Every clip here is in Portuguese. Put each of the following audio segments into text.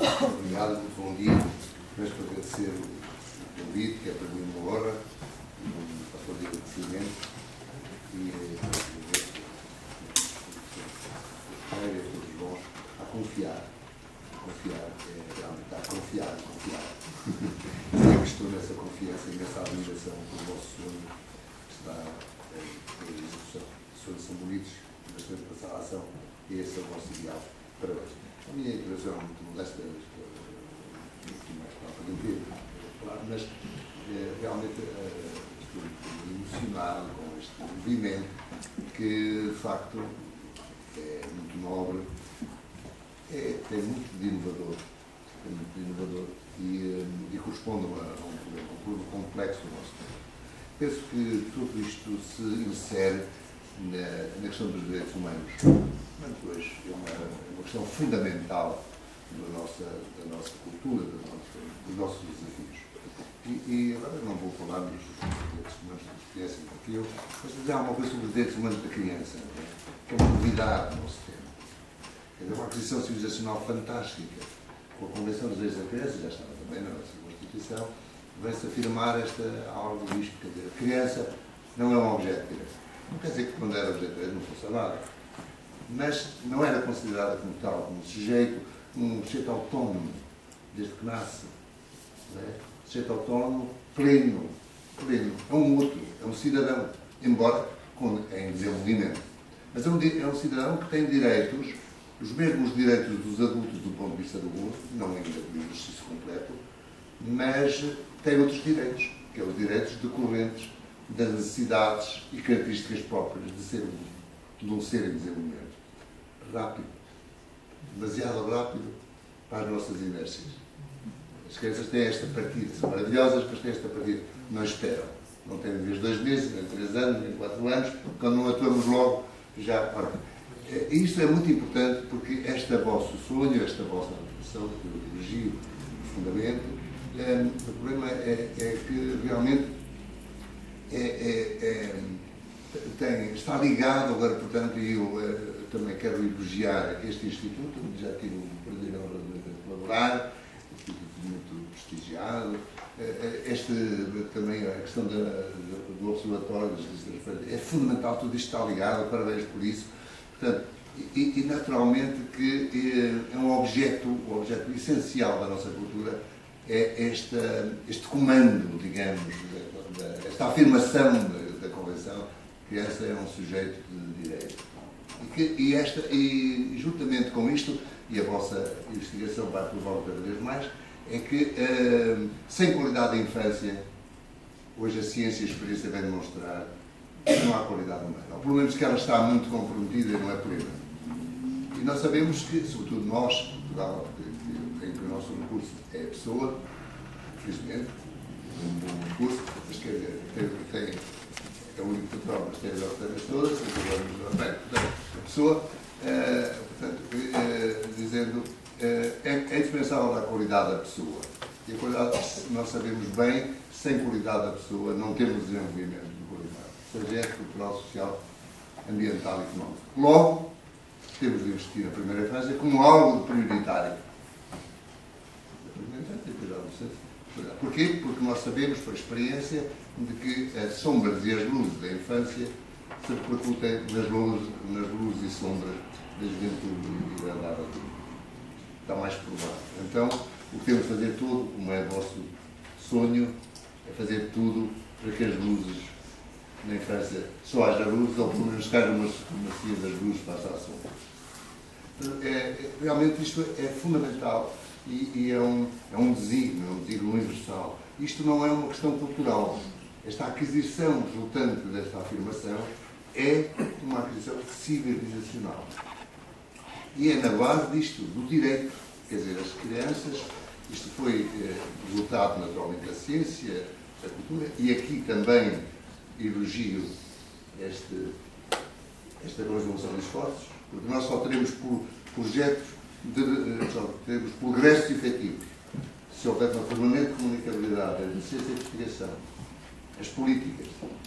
Obrigado, muito bom dia. Começo por agradecer o convite, que é para mim uma honra, um fator de agradecimento e a todos os bons a confiar. Confiar, realmente a confiar. E eu estou nessa confiança e nessa admiração pelo vosso sonho que está em execução. Os sonhos são bonitos, mas temos que passar a ação e esse é o vosso ideal. Parabéns. A minha intervenção é muito modesta, estou mais para entender, claro, mas realmente estou emocionado com este movimento que, de facto, é muito nobre, tem muito de inovador, e corresponde a um problema complexo do nosso tempo. Penso que tudo isto se insere na questão dos direitos humanos. Hoje é uma questão fundamental da nossa cultura, dos nossos desafios. E agora não vou falar dos direitos humanos que conhecem aqui, mas dizer alguma coisa sobre os direitos humanos da criança, que é uma novidade do nosso tempo. É uma aquisição civilizacional fantástica. Com a Convenção dos Direitos da Criança, já estava também na nossa Constituição, vem-se afirmar algo disto, quer dizer, a criança não é um objeto direito. Não quer dizer que quando era objeto direito não fosse amada, mas não era considerada como tal, como um sujeito autónomo, desde que nasce. Sujeito autónomo, pleno, é um outro, é um cidadão, embora em desenvolvimento. Mas é um cidadão que tem direitos, os mesmos direitos dos adultos do ponto de vista do gozo, não ainda do exercício completo, mas tem outros direitos, que são os direitos decorrentes das necessidades e características próprias de um ser em desenvolvimento. Rápido, demasiado rápido para as nossas inércias. As crianças têm esta partida, são maravilhosas, mas têm esta partida. Não esperam. Não têm de vez 2 meses, nem 3 anos, nem 4 anos, quando não atuamos logo, já. Ora, isto é muito importante porque este vosso sonho, esta vossa reflexão, que eu elogio profundamente, o problema é que realmente está ligado agora, portanto, e eu também quero elogiar este Instituto, onde já tive o prazer de colaborar, um Instituto muito prestigiado, também a questão do Observatório das Listas, é fundamental, tudo isto está ligado, parabéns por isso. Portanto, e naturalmente que é um objeto, o objeto essencial da nossa cultura é este comando, digamos, esta afirmação da Convenção, que essa é um sujeito de direito. E juntamente com isto, e a vossa investigação vai provar cada vez mais, é que sem qualidade da infância, hoje a ciência e a experiência vêm demonstrar que não há qualidade humana. O problema é que ela está muito comprometida e não é plena. E nós sabemos que, sobretudo nós, Portugal, em que o nosso recurso é a pessoa, felizmente, um bom recurso, mas quer dizer, é o único Portugal, mas tem as outras todas, bem, a pessoa, portanto, dizendo, é indispensável a qualidade da pessoa. E a qualidade, nós sabemos bem, sem qualidade da pessoa não temos desenvolvimento de qualidade, seja cultural, social, ambiental e económico. Logo, temos de investir na primeira infância como algo prioritário. Porquê? Porque nós sabemos, por experiência, de que as sombras e as luzes da infância se repercutem nas luzes e sombras da juventude e da idade adulta. Está mais provado. Então, o que temos de fazer tudo, como é o vosso sonho, é fazer tudo para que as luzes na infância só haja luz, ou pelo menos caia uma supremacia das luzes para a sombra. Realmente isto é fundamental e é um desígnio universal. Isto não é uma questão cultural. Esta aquisição resultante desta afirmação é uma aquisição civilizacional. E é na base disto, do direito. Quer dizer, as crianças, isto foi resultado naturalmente da ciência, da cultura, e aqui também elogio esta conjugação de esforços, porque nós só teremos projetos, só teremos progressos efetivos se houver uma permanente comunicabilidade entre a ciência e a investigação, as políticas,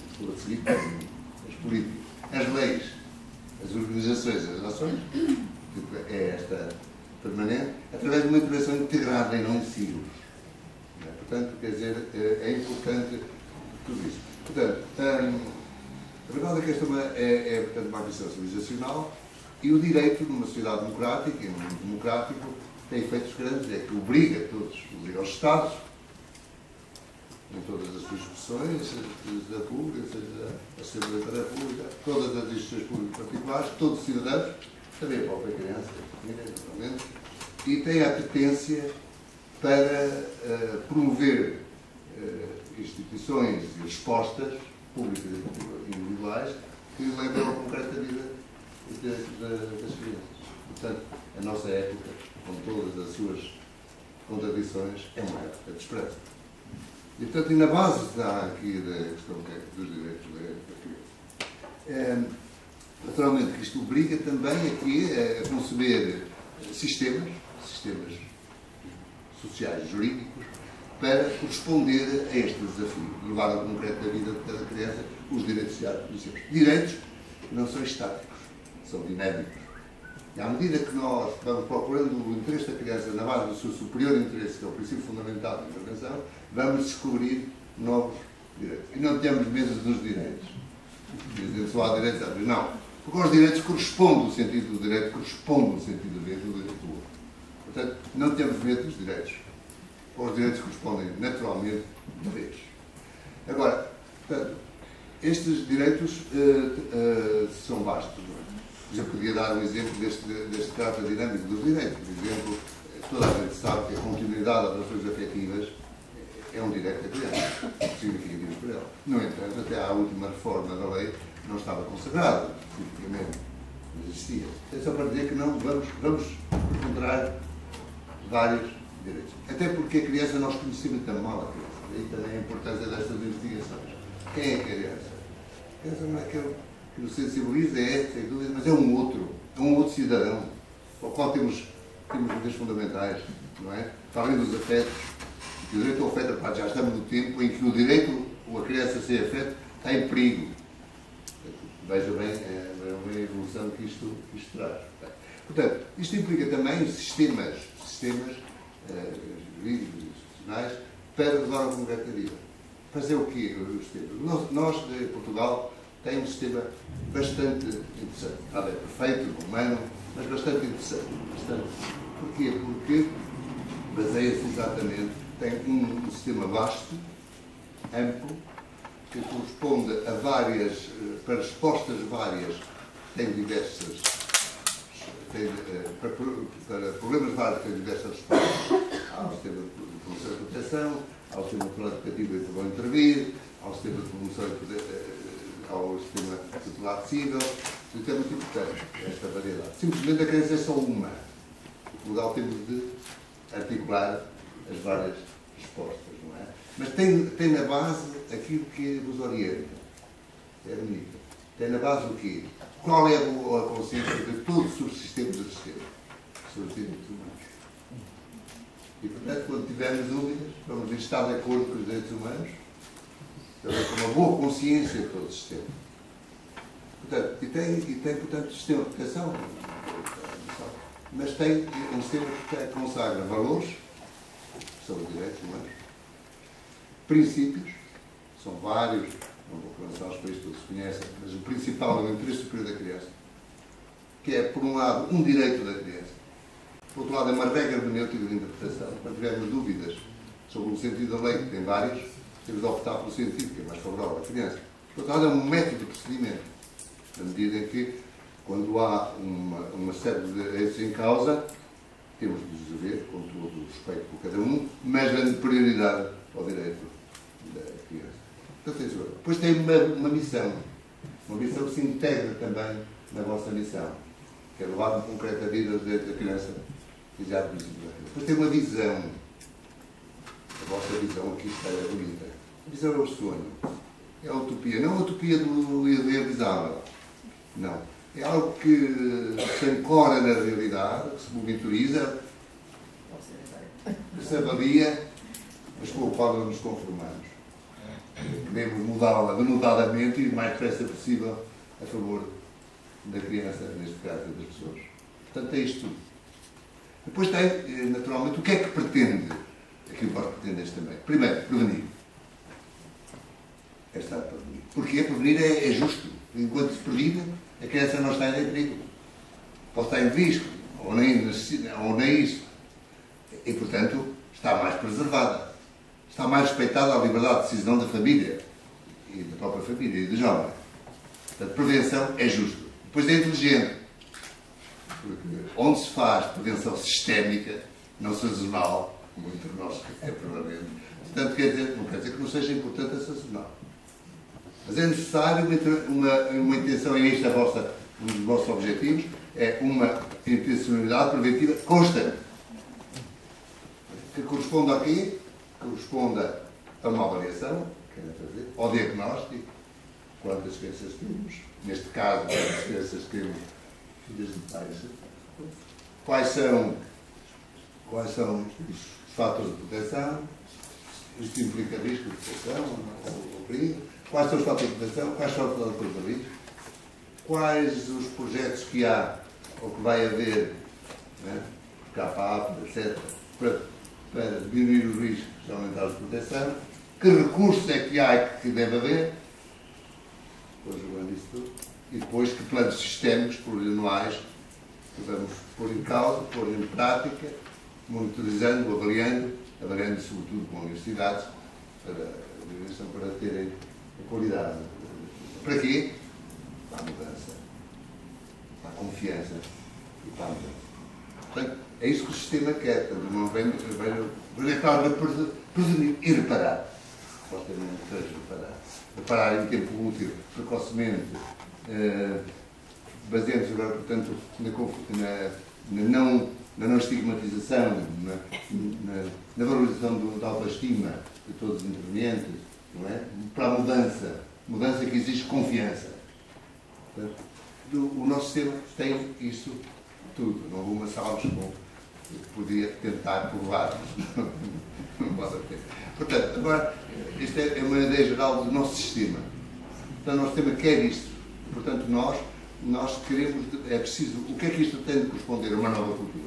as políticas, as leis, as organizações, as nações, é esta permanente, através de uma intervenção integrada e não em silos. Portanto, quer dizer, é importante tudo isso. Portanto, a verdade é que esta portanto, uma ambição civilizacional, e o direito numa sociedade democrática, e num mundo democrático, tem efeitos grandes, é que obriga os Estados, em todas as suas expressões, seja da pública, seja a Assembleia da República, todas as instituições públicas particulares, todos os cidadãos, também a própria criança, naturalmente, e tem a apetência para promover instituições e respostas públicas e individuais que levem ao concreto da vida das crianças. Portanto, a nossa época, com todas as suas contradições, é uma época de esperança. E, portanto, e na base aqui da questão dos direitos da criança. Naturalmente que isto obriga também aqui a conceber sistemas sociais, jurídicos, para corresponder a este desafio, levar ao concreto da vida de cada criança os direitos sociais. Direitos que não são estáticos, são dinâmicos. E à medida que nós vamos procurando o interesse da criança na base do seu superior interesse, que é o princípio fundamental da intervenção, vamos descobrir novos direitos. E não tenhamos medo dos direitos. Dizem só há direitos, não. Porque aos direitos corresponde o sentido do direito, corresponde o sentido do direito do outro. Portanto, não temos medo dos direitos. Os direitos correspondem naturalmente direitos. Agora, portanto, estes direitos são vastos. Não é? Eu podia dar um exemplo deste caráter dinâmico dos direitos. Por exemplo, toda a gente sabe que a continuidade das relações afetivas é um direito da criança, significativo para ela. No entanto, até à última reforma da lei não estava consagrado, tipicamente, não existia. É só para dizer que não vamos encontrar vários direitos. Até porque a criança, nós conhecemos tão mal a criança. Daí também a importância destas investigações. Quem é a criança? A criança não é aquele que nos sensibiliza, sem dúvida, mas é um outro cidadão, ao qual temos direitos fundamentais, não é? Para além dos afetos, que o direito ao afeto, já estamos no tempo em que o direito, ou a criança sem afeto, está em perigo. Veja bem a evolução que isto traz. Portanto, isto implica também sistemas jurídicos e institucionais para levar ao concreto da vida. Fazer o quê? Os sistemas. Nós, em Portugal, tem um sistema bastante interessante. Nada é perfeito, humano, mas bastante interessante. Porquê? Porque baseia-se exatamente, tem um sistema vasto, amplo, que corresponde a várias, para respostas várias, tem diversas, para problemas vários tem diversas respostas. Há o sistema de promoção e proteção, há o sistema educativo em que vão intervir, há o sistema de promoção ao sistema tutelar civil, é muito importante esta variedade. Simplesmente a criança é só uma. Em Portugal temos de articular as várias respostas, não é? Mas tem na base aquilo que vos orienta. É bonito. Tem na base o quê? Qual é a consciência de todos os subsistemas do sistema? Sobre os direitos humanos. E, portanto, quando tivermos dúvidas, vamos estar de acordo com os direitos humanos, com uma boa consciência de todo o sistema. Portanto, e tem, portanto, sistema de proteção, mas tem um sistema que consagra valores, que são os direitos humanos, princípios, são vários, não vou lançar os países que todos conhecem, mas o principal é o interesse superior da criança, que é, por um lado, um direito da criança, por outro lado, é uma regra hermenêutica de interpretação. Quando tivermos dúvidas sobre o sentido da lei, que tem vários, temos de optar pelo sentido, que é mais favorável à criança. Por outro lado, é um método de procedimento, na medida em que, quando há uma série de direitos em causa, temos de os dever, com todo o respeito por cada um, mas dando prioridade ao direito da criança. Portanto, depois tem uma missão que se integra também na vossa missão, que é levar no concreto a vida dos direitos da criança, que já disse. Depois tem uma visão. A vossa visão aqui está bonita. A visão é o sonho. É a utopia. Não a utopia do idealizável. Não. É algo que se ancora na realidade, que se monitoriza, que se avalia, mas com o qual não nos conformamos. Queremos mudá-la denodadamente e o mais depressa possível a favor da criança, neste caso, das pessoas. Portanto, é isto tudo. Depois tem, naturalmente, o que é que pretende? Aquilo que nós pretendemos também. Primeiro, prevenir. É estar a prevenir. Porque prevenir é justo. Enquanto se previne, a criança não está em perigo. Pode estar em risco, ou nem isso. E, portanto, está mais preservada. Está mais respeitada a liberdade de decisão da família. E da própria família e do jovem. Portanto, prevenção é justo. Depois é inteligente. Porque onde se faz prevenção sistémica, não sazonal, como entre nós é permanente, portanto, não quer dizer que não seja importante a sazonal. Mas é necessário uma intenção, e este é um dos vossos objetivos, é uma intencionalidade preventiva constante. Que corresponda a quê? Corresponda a uma avaliação, fazer, ao diagnóstico, quantas crianças temos, neste caso, quantas crianças temos filhas de pais, quais são os fatores de proteção, isto implica risco de proteção ou perigo, quais são os fatores de proteção, quais são os fatores de risco, quais os projetos que há ou que vai haver, né, CAPAP, etc., para diminuir os riscos e aumentar os de proteção, que recursos é que há e que deve haver, depois jogando isso tudo, e depois que planos sistémicos plurianuais que vamos pôr em causa, pôr em prática, monitorizando, avaliando sobretudo com universidades, para terem a qualidade. Para quê? Para a mudança, para a confiança e para a mudança. Portanto, é isso que o sistema quer. Não vem é claro, prevenir e reparar. Supostamente seja reparar. Reparar em tempo útil, precocemente, baseando-se agora, portanto, na não estigmatização, na valorização da autoestima de todos os intervenientes, não é? Para a mudança que exige confiança. Portanto, o nosso sistema tem isso tudo. Não houve uma sala que podia tentar provar. Não pode ter. Portanto, agora, esta é uma ideia geral do nosso sistema. Portanto, o nosso sistema quer isto. Portanto, nós queremos, é preciso, o que é que isto tem de corresponder a uma nova cultura?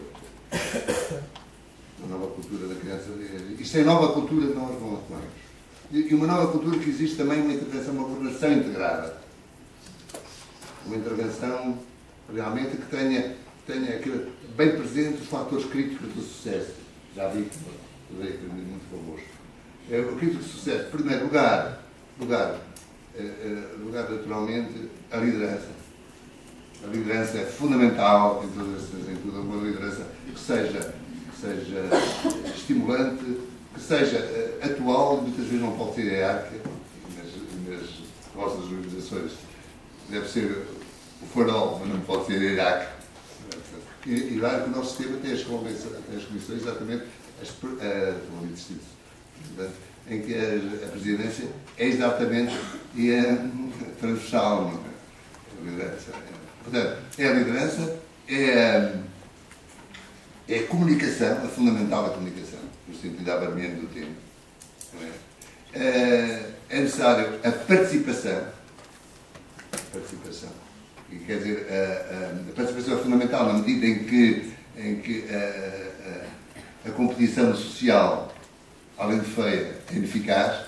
Uma nova cultura da criança. Isto é a nova cultura que nós vamos tomar. E uma nova cultura que existe também uma intervenção, uma coordenação integrada. Uma intervenção realmente que tenha aquilo, bem presente os fatores críticos do sucesso. Já vi que muito convosco. O crítico de sucesso, em primeiro lugar, naturalmente, a liderança. A liderança é fundamental em toda uma liderança que seja estimulante, que seja atual, muitas vezes não pode ser hierárquica, nas vossas organizações deve ser o farol, mas não pode ser hierárquico. E lá que o nosso sistema tem as comissões exatamente em que a presidência é exatamente transversal. A liderança. Portanto, é a liderança, é a comunicação, é fundamental a comunicação, no sentido da abarmento do tempo. É necessário a participação. E quer dizer, a participação é fundamental na medida em que a competição social, além de feia, é ineficaz.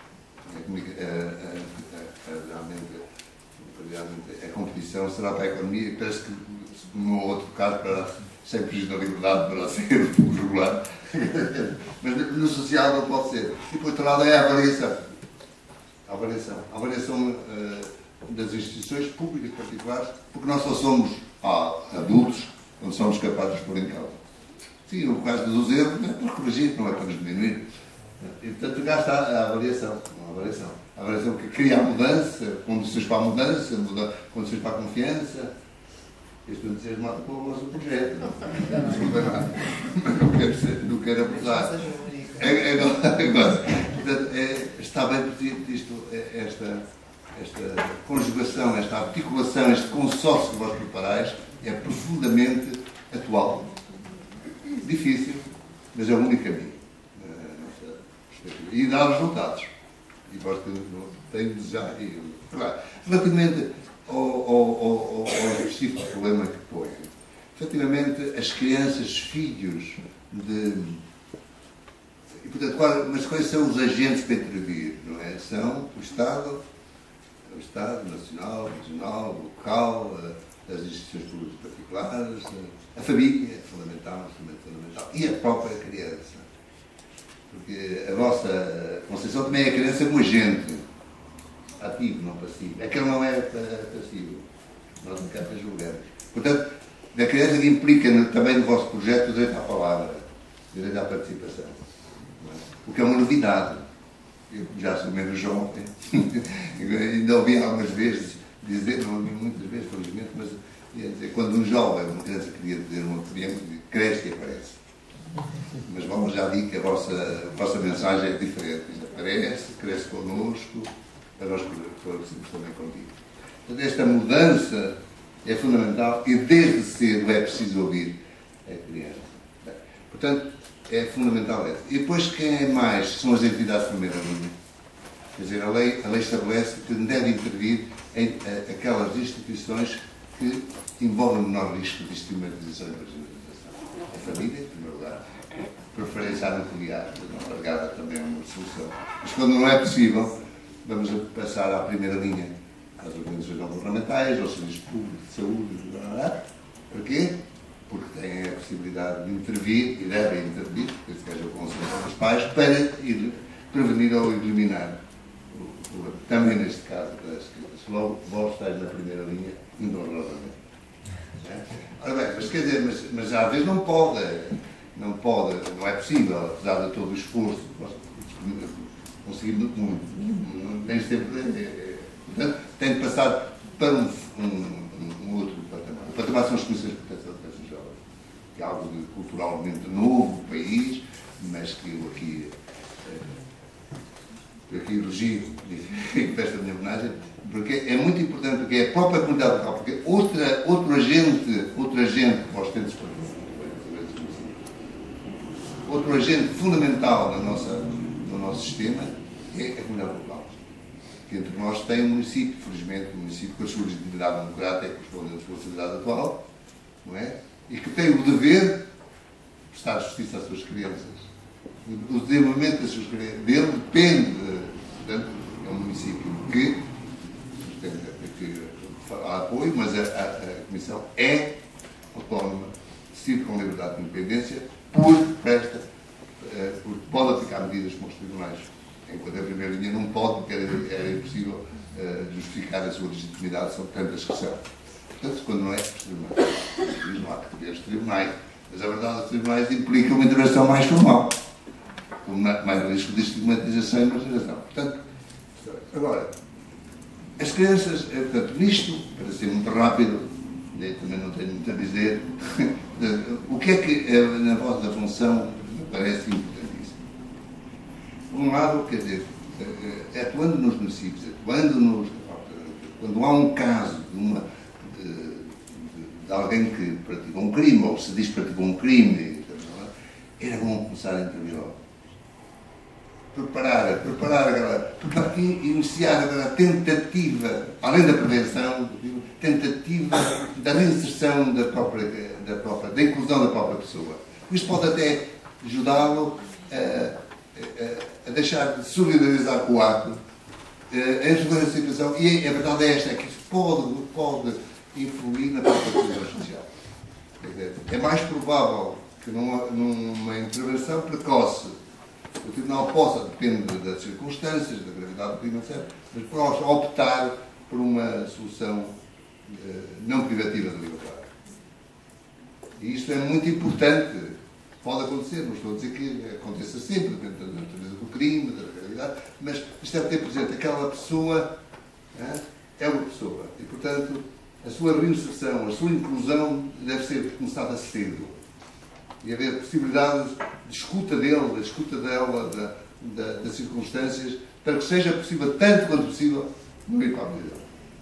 Realmente, a competição será para a economia, e parece que, no outro caso, sem prejuízo da liberdade, para ser regular. Mas no social não pode ser. E, por outro lado, é a avaliação. A avaliação das instituições públicas particulares, porque nós só somos adultos quando somos capazes de pôr em causa. Sim, no caso dos erros, é para corrigir, não é para nos diminuir. E, portanto, cá está a avaliação. A avaliação que cria a mudança, condições para a mudança, condições para a confiança. Estou entusiasmado com o nosso projeto. Não quero abusar. Agora, portanto, está bem presente isto, esta conjugação, esta articulação, este consórcio que vós preparais é profundamente atual. Difícil, mas é o único caminho. E dá resultados. E vós temos já. Claro, relativamente ao específico problema que põe, efetivamente, as crianças, filhos de... E, portanto, mas quais são os agentes para intervir? Não é? São o Estado nacional, regional, local, as instituições públicas particulares, a família é fundamental, e a própria criança. Porque a vossa concepção também é a criança como agente, ativo, não passivo. É que ele não é passivo. Nós não queremos julgar. Portanto, a criança que implica também no vosso projeto o direito à palavra, o direito à participação. O que é uma novidade. Eu já sou menos jovem, ainda ouvi algumas vezes dizer, não ouvi muitas vezes, felizmente, mas dizer, quando um jovem, uma criança queria dizer uma opinião, cresce e aparece. Mas vamos já dizer que a vossa mensagem é diferente. Aparece, cresce connosco, para nós progressivos também contigo. Portanto, esta mudança é fundamental e desde cedo é preciso ouvir a criança. Bem, portanto, é fundamental essa. E depois, quem é mais? São as entidades de primeira linha. Quer dizer, a lei estabelece que deve intervir em aquelas instituições que envolvem menor risco de estigmatização e marginalização. A família, em primeiro lugar. Preferência à nuclear, não largada também é uma solução. Mas quando não é possível, vamos passar à primeira linha. Às organizações não governamentais, aos serviços públicos de saúde, porquê? Porque têm a possibilidade de intervir, e devem intervir, porque seja o consenso dos pais, para prevenir ou eliminar o problema. Também neste caso das crianças. Logo, vós estáis na primeira linha, indolorosamente. Ora bem, mas quer dizer, mas às vezes não é possível, apesar de todo o esforço, conseguir muito, nem sempre. Portanto, tem de passar para um outro patamar. O patamar são as comissões de proteção de crianças jovens, que é algo de culturalmente novo no país, mas que eu aqui elogio e peço a minha homenagem, porque é muito importante, porque é a própria comunidade local, porque outro agente que vós tendes outro agente fundamental no nosso sistema é a comunidade local. Que entre nós tem um município, felizmente, um município com a sua legitimidade democrática, correspondente à sua sociedade atual, não é? E que tem o dever de prestar justiça às suas crianças. O desenvolvimento das suas crianças dele depende, portanto, é um município que há apoio, mas a Comissão é autónoma, decide com liberdade de independência, porque pode aplicar medidas como os tribunais. Enquanto a primeira linha não pode, porque era impossível justificar a sua legitimidade sobre tantas que são. Portanto, quando não é os tribunais, não há que ter os tribunais. Mas a verdade, os tribunais implicam uma intervenção mais formal, com mais risco de estigmatização e marginalização. Portanto, agora, as crianças, portanto, nisto, para ser muito rápido, também não tenho muito a dizer, o que é que na vossa função me parece importantíssimo? Por um lado, quer dizer, atuando nos municípios, quando há um caso de alguém que praticou um crime, ou se diz que praticou um crime, era bom começar a intervir logo. Iniciar a tentativa, além da prevenção, tentativa da reinserção da inclusão da própria pessoa. Isto pode até ajudá-lo a deixar de solidarizar com o ato, a ajudar a situação, e a verdade é esta, é que isso pode influir na própria coesão social. É mais provável que numa intervenção precoce o Tribunal possa, depende das circunstâncias, da gravidade do crime, etc., mas possa optar por uma solução não privativa da liberdade. E isto é muito importante. Pode acontecer, não estou a dizer que aconteça sempre, dentro da natureza do crime, da realidade, mas isto deve ter presente. Aquela pessoa é uma pessoa e, portanto, a sua reinserção, a sua inclusão deve ser começada cedo. E haver possibilidade de escuta dele, da escuta dela, das circunstâncias, para que seja possível, tanto quanto possível, não ir para a vida.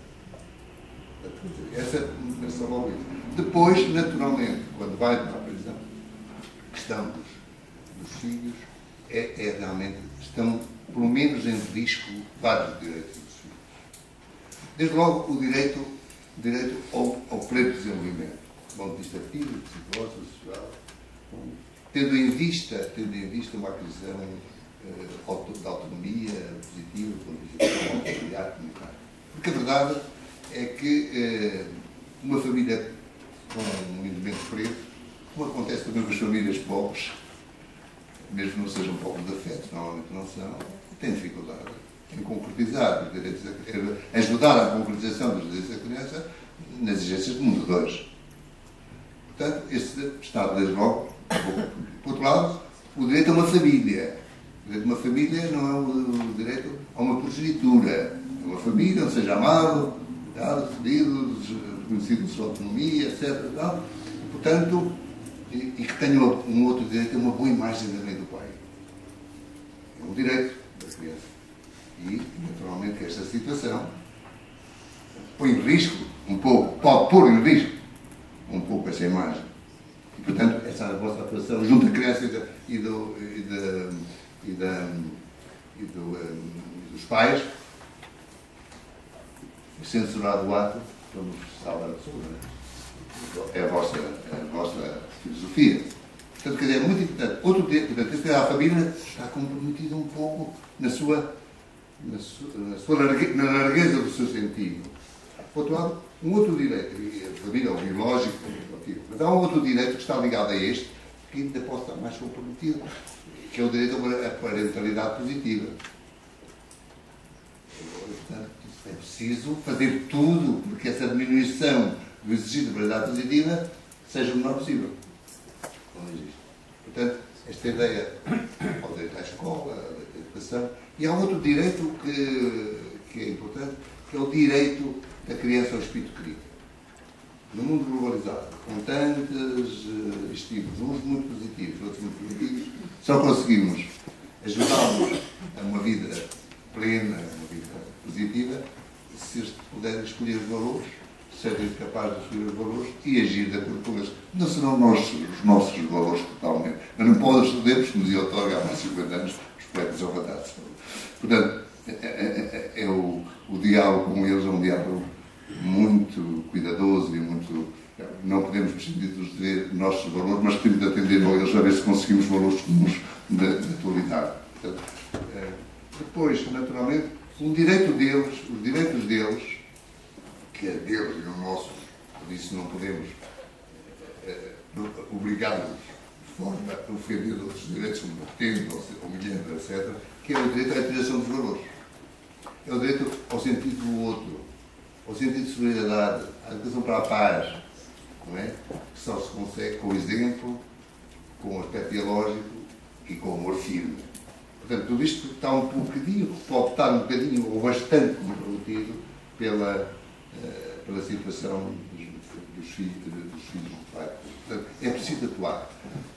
Essa é a logo isso. Depois, naturalmente, quando vai para a prisão, a questão dos filhos é realmente, estão pelo menos em risco vários direitos dos filhos. Desde logo o direito ao pleno desenvolvimento. do ponto de vista físico, psicológico, social, tendo em vista uma aquisição de autonomia positiva, do ponto de vista familiar, comunitário. Porque a verdade é que uma família com um elemento preto, como acontece também com as famílias pobres, mesmo que não sejam pobres de afeto, normalmente não são, têm dificuldade em concretizar os direitos, ajudar à concretização dos direitos da criança nas exigências do mundo de hoje. Portanto, este Estado, desde logo, por outro lado, o direito a uma família. O direito a uma família não é o direito a uma progenitura. É uma família onde seja amado, cuidado, recebido, reconhecido a sua autonomia, etc. Portanto, e que tenha um outro direito a uma boa imagem da mãe e do pai. É um direito da criança. E, naturalmente, que esta situação põe em risco, um pouco, pode pôr em risco, um pouco essa imagem. E, portanto, essa é a vossa atuação junto à criança dos pais, censurado o ato, vamos salvar a pessoa, não é? É a vossa filosofia. Portanto, quer dizer, é muito importante. Outro direito, portanto, a família está comprometida um pouco na largueza do seu sentido. Por outro lado, um outro direito, a família é o biológico, mas há um outro direito que está ligado a este, que ainda pode estar mais comprometido, que é o direito à parentalidade positiva. Portanto, é preciso fazer tudo porque essa diminuição do exigido de parentalidade positiva seja o menor possível. Não existe. Portanto, esta ideia ao direito à escola, ao direito à educação, e há outro direito que é importante, que é o direito da criança ao espírito crítico. No mundo globalizado, com tantos estímulos, uns muito positivos, outros muito negativos, só conseguimos ajudá-los a uma vida plena, uma vida positiva, se eles puderem escolher os valores, serem capazes de escolher os valores e agir de acordo com eles. Não serão os nossos valores totalmente. Mas não podemos cedermos, como dizia o Torga há mais de 50 anos, os poetas ovadados. Portanto, o diálogo com eles é um diálogo muito cuidadoso e muito... Não podemos prescindir dos nossos valores, mas temos de atender a eles a ver se conseguimos valores comuns da atualidade. Portanto, depois, naturalmente, os direitos deles, que é deles e o nosso, por isso não podemos obrigá-los de forma a ofender outros direitos, combatendo, humilhando, etc., que é o direito à utilização dos valores. É o direito ao sentido do outro, ao sentido de solidariedade, à educação para a paz, não é? Que só se consegue com o exemplo, com o aspecto dialógico e com o amor firme. Portanto, tudo isto está um bocadinho, pode estar um bocadinho ou bastante comprometido pela situação dos filhos do pai. Portanto, é preciso atuar.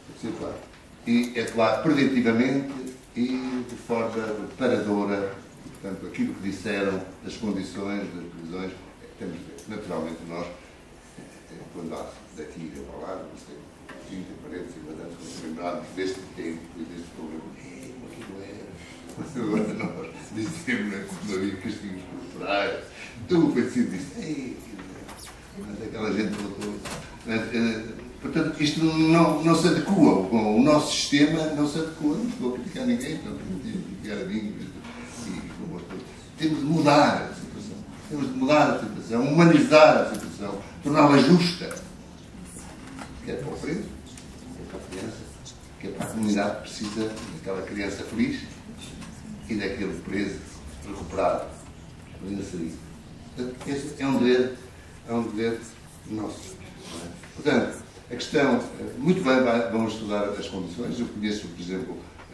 E atuar preventivamente e de forma reparadora. Portanto, aquilo que disseram das condições, das previsões, temos naturalmente nós, quando há daqui a falar, nós temos 30, 40, 50 anos, nos lembrarmos deste tempo e deste problema. Aquilo era. Agora nós dizemos quando havia castigos corporais. Então o conhecido disse, mas aquela gente voltou. Portanto, isto não se adequa. O nosso sistema não se adequa. Não estou a criticar ninguém, não estou a criticar a mim. Temos de mudar a situação. Temos de mudar a situação, humanizar a situação, torná-la justa. Quer para o preso, quer para a criança, quer para a comunidade que precisa daquela criança feliz e daquele preso recuperado, reinserida. Portanto, esse é um dever nosso. Portanto, a questão, muito bem, vamos estudar as condições. Eu conheço, por exemplo,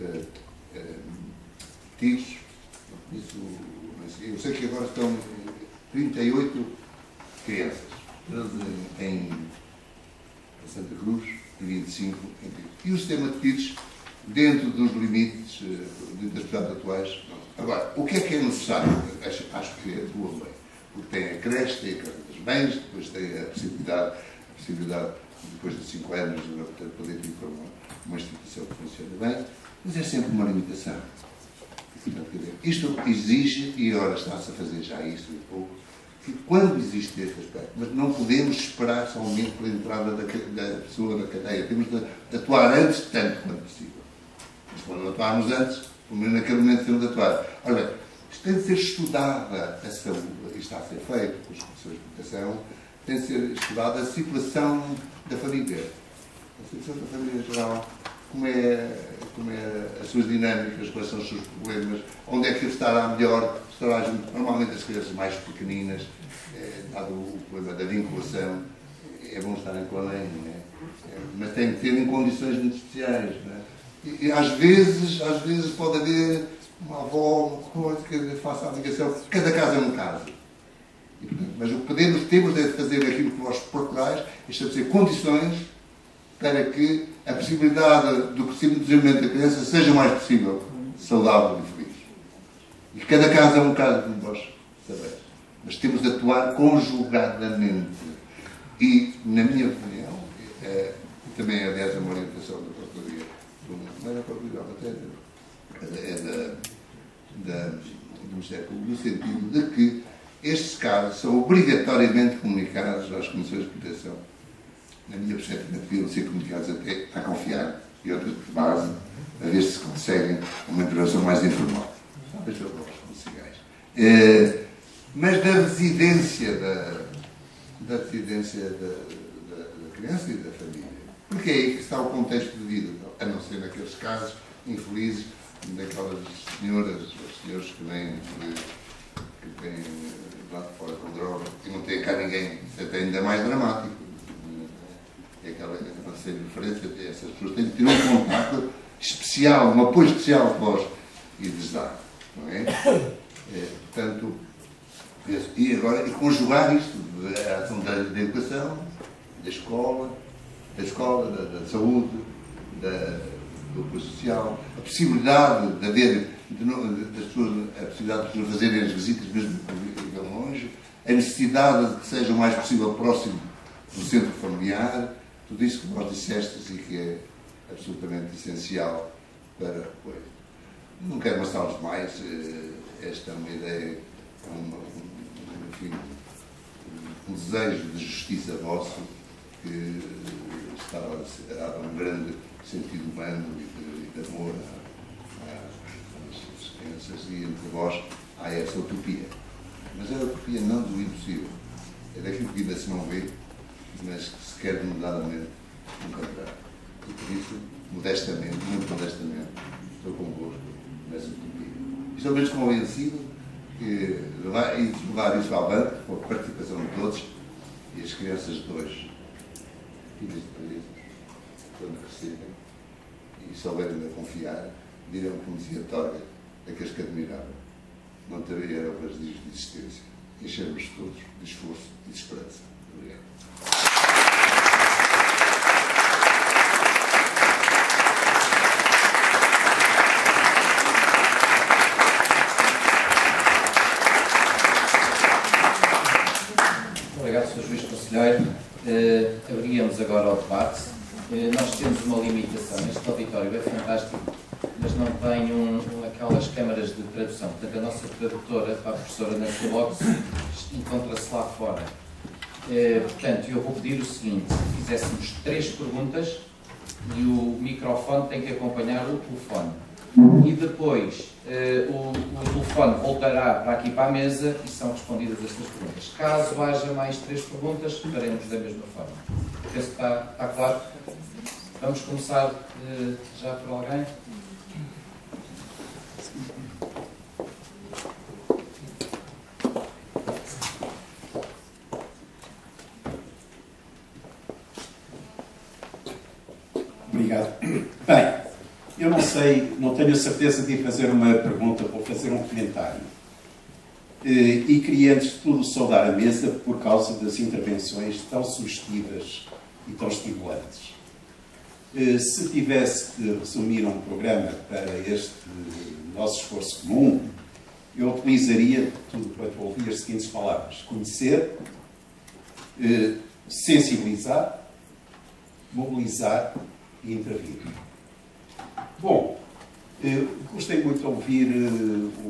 tiros. Eu sei que agora estão 38 crianças, 13 em Santa Cruz e 25 em Tiro. E o sistema de tiros, dentro dos limites das possibilidades atuais. Agora, o que é necessário? Acho que atua bem. Porque tem a creche, tem a casa das mães, depois tem a possibilidade depois de 5 anos, de poder ter uma instituição que funcione bem, mas é sempre uma limitação. Portanto, quer dizer, isto exige, e agora está-se a fazer já isto um pouco, que quando existe esse aspecto, mas não podemos esperar somente pela entrada da pessoa na cadeia, temos de atuar antes, tanto quanto possível. Mas quando não atuarmos antes, pelo menos naquele momento temos de atuar. Olha, isto tem de ser estudada a saúde, isto está a ser feito com as comissões de educação, tem de ser estudada a situação da família. A situação da família em geral, como é as suas dinâmicas, quais são os seus problemas, onde é que estará melhor, estará normalmente as crianças mais pequeninas, dado o problema da vinculação, é bom estarem com a mãe, não é? Mas tem que ter em condições muito especiais, não é? E às vezes pode haver uma avó, uma coisa que faça a ligação, cada caso é um caso. E, portanto, mas o que temos é fazer aquilo que vós procurais, estabelecer condições para que a possibilidade do crescimento e desenvolvimento da criança seja o mais possível saudável e feliz. E cada caso é um caso, como vós sabeis. Mas temos de atuar conjugadamente. E, na minha opinião, e também, aliás, é uma orientação da Procuradoria, não é da Procuradoria, até do Ministério Público, no sentido de que estes casos são obrigatoriamente comunicados às comissões de proteção. Na minha perspectiva, deviam ser comunicados até a confiar e outras de base, a ver se conseguem uma intervenção mais informal. Talvez para os conciliais. Mas da residência da criança e da família. Porque é aí que está o contexto de vida, a não ser naqueles casos infelizes daquelas senhoras ou senhores que vêm lá de fora com droga e não tem cá ninguém. Isso é até ainda mais dramático. É aquela referência, essas pessoas têm que ter um contato especial, um apoio especial a vós e lhes dar, não é? Portanto, e agora, e conjugar isto, a ação da educação, da escola, da saúde, do apoio social, a possibilidade de haver, a possibilidade de fazerem as visitas mesmo que longe, a necessidade de que seja o mais possível próximo do centro familiar, tudo isso que vós dissestes e que é absolutamente essencial para a coisa. Não quero amassá-los mais, esta é uma ideia, enfim, um desejo de justiça vosso que está a dar um grande sentido humano e de amor às crianças, e entre vós há essa utopia. Mas é a utopia não do impossível, é daquilo que ainda se não vê, mas que se quer denodadamente encontrar. E por isso, modestamente, muito modestamente, estou convosco nessa utopia. Estou mesmo convencido que levar isso avante, com a participação de todos, e as crianças de hoje, filhas de Paris, quando crescerem, e souberem de confiar, dirão, como dizia Torga, aqueles que admiravam, não teriam vazio de existência, enchermos todos de esforço e de esperança. Obrigado. Obrigado, Sr. Juiz Conselheiro. Abríamos agora o debate. Nós temos uma limitação. Este auditório é fantástico, mas não tem aquelas câmaras de tradução. Portanto, a nossa tradutora, a professora Nancy Lopes, encontra-se lá fora. Portanto, eu vou pedir o seguinte: se fizéssemos 3 perguntas e o microfone tem que acompanhar o telefone. E depois o telefone voltará para aqui para a mesa e são respondidas as 3 perguntas. Caso haja mais 3 perguntas, faremos da mesma forma. Penso que está claro? Vamos começar já por alguém? Obrigado. Bem, eu não sei, não tenho a certeza de ir fazer uma pergunta, vou fazer um comentário. E queria, antes de tudo, saudar a mesa por causa das intervenções tão sugestivas e tão estimulantes. Se tivesse que resumir um programa para este nosso esforço comum, eu utilizaria, tudo quanto ouvi, as seguintes palavras: conhecer, sensibilizar, mobilizar e intervir. Bom, gostei muito de ouvir o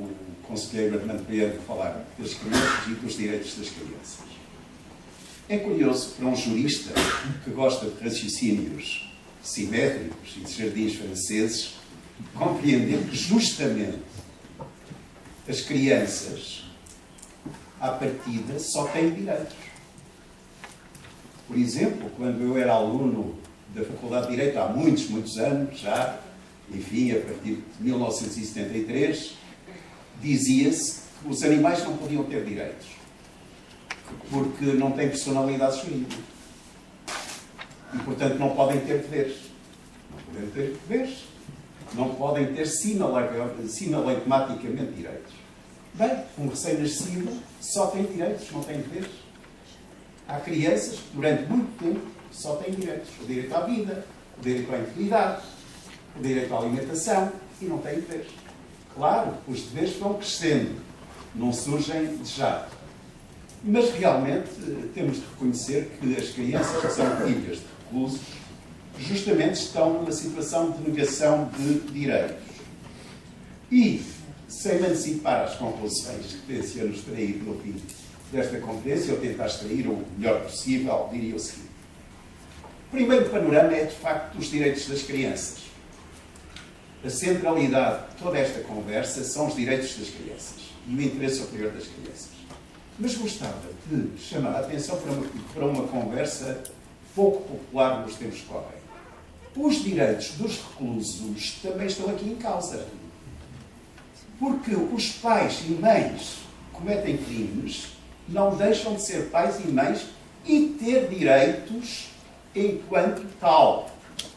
conselheiro Armando Pereira falar das crianças e dos direitos das crianças. É curioso para um jurista que gosta de raciocínios simétricos e de jardins franceses compreender que justamente as crianças, à partida, só têm direitos. Por exemplo, quando eu era aluno da Faculdade de Direito, há muitos anos já, enfim, a partir de 1973, dizia-se que os animais não podiam ter direitos, porque não têm personalidade jurídica. E, portanto, não podem ter deveres. Não podem ter deveres. Não podem ter sinalematicamente direitos. Bem, um recém-nascido só tem direitos, não tem deveres. Há crianças que, durante muito tempo, só têm direitos. O direito à vida, o direito à integridade, o direito à alimentação, e não têm deveres. Claro, os deveres vão crescendo, não surgem de já. Mas, realmente, temos de reconhecer que as crianças que são filhas de reclusos justamente estão numa situação de negação de direitos. E, sem me antecipar às conclusões que tenciono extrair no fim desta conferência, ou tentar extrair o melhor possível, diria o seguinte. O primeiro panorama é, de facto, dos direitos das crianças. A centralidade de toda esta conversa são os direitos das crianças e o interesse superior das crianças. Mas gostava de chamar a atenção para uma conversa pouco popular nos tempos que correm. Os direitos dos reclusos também estão aqui em causa. Porque os pais e mães que cometem crimes não deixam de ser pais e mães e ter direitos enquanto tal.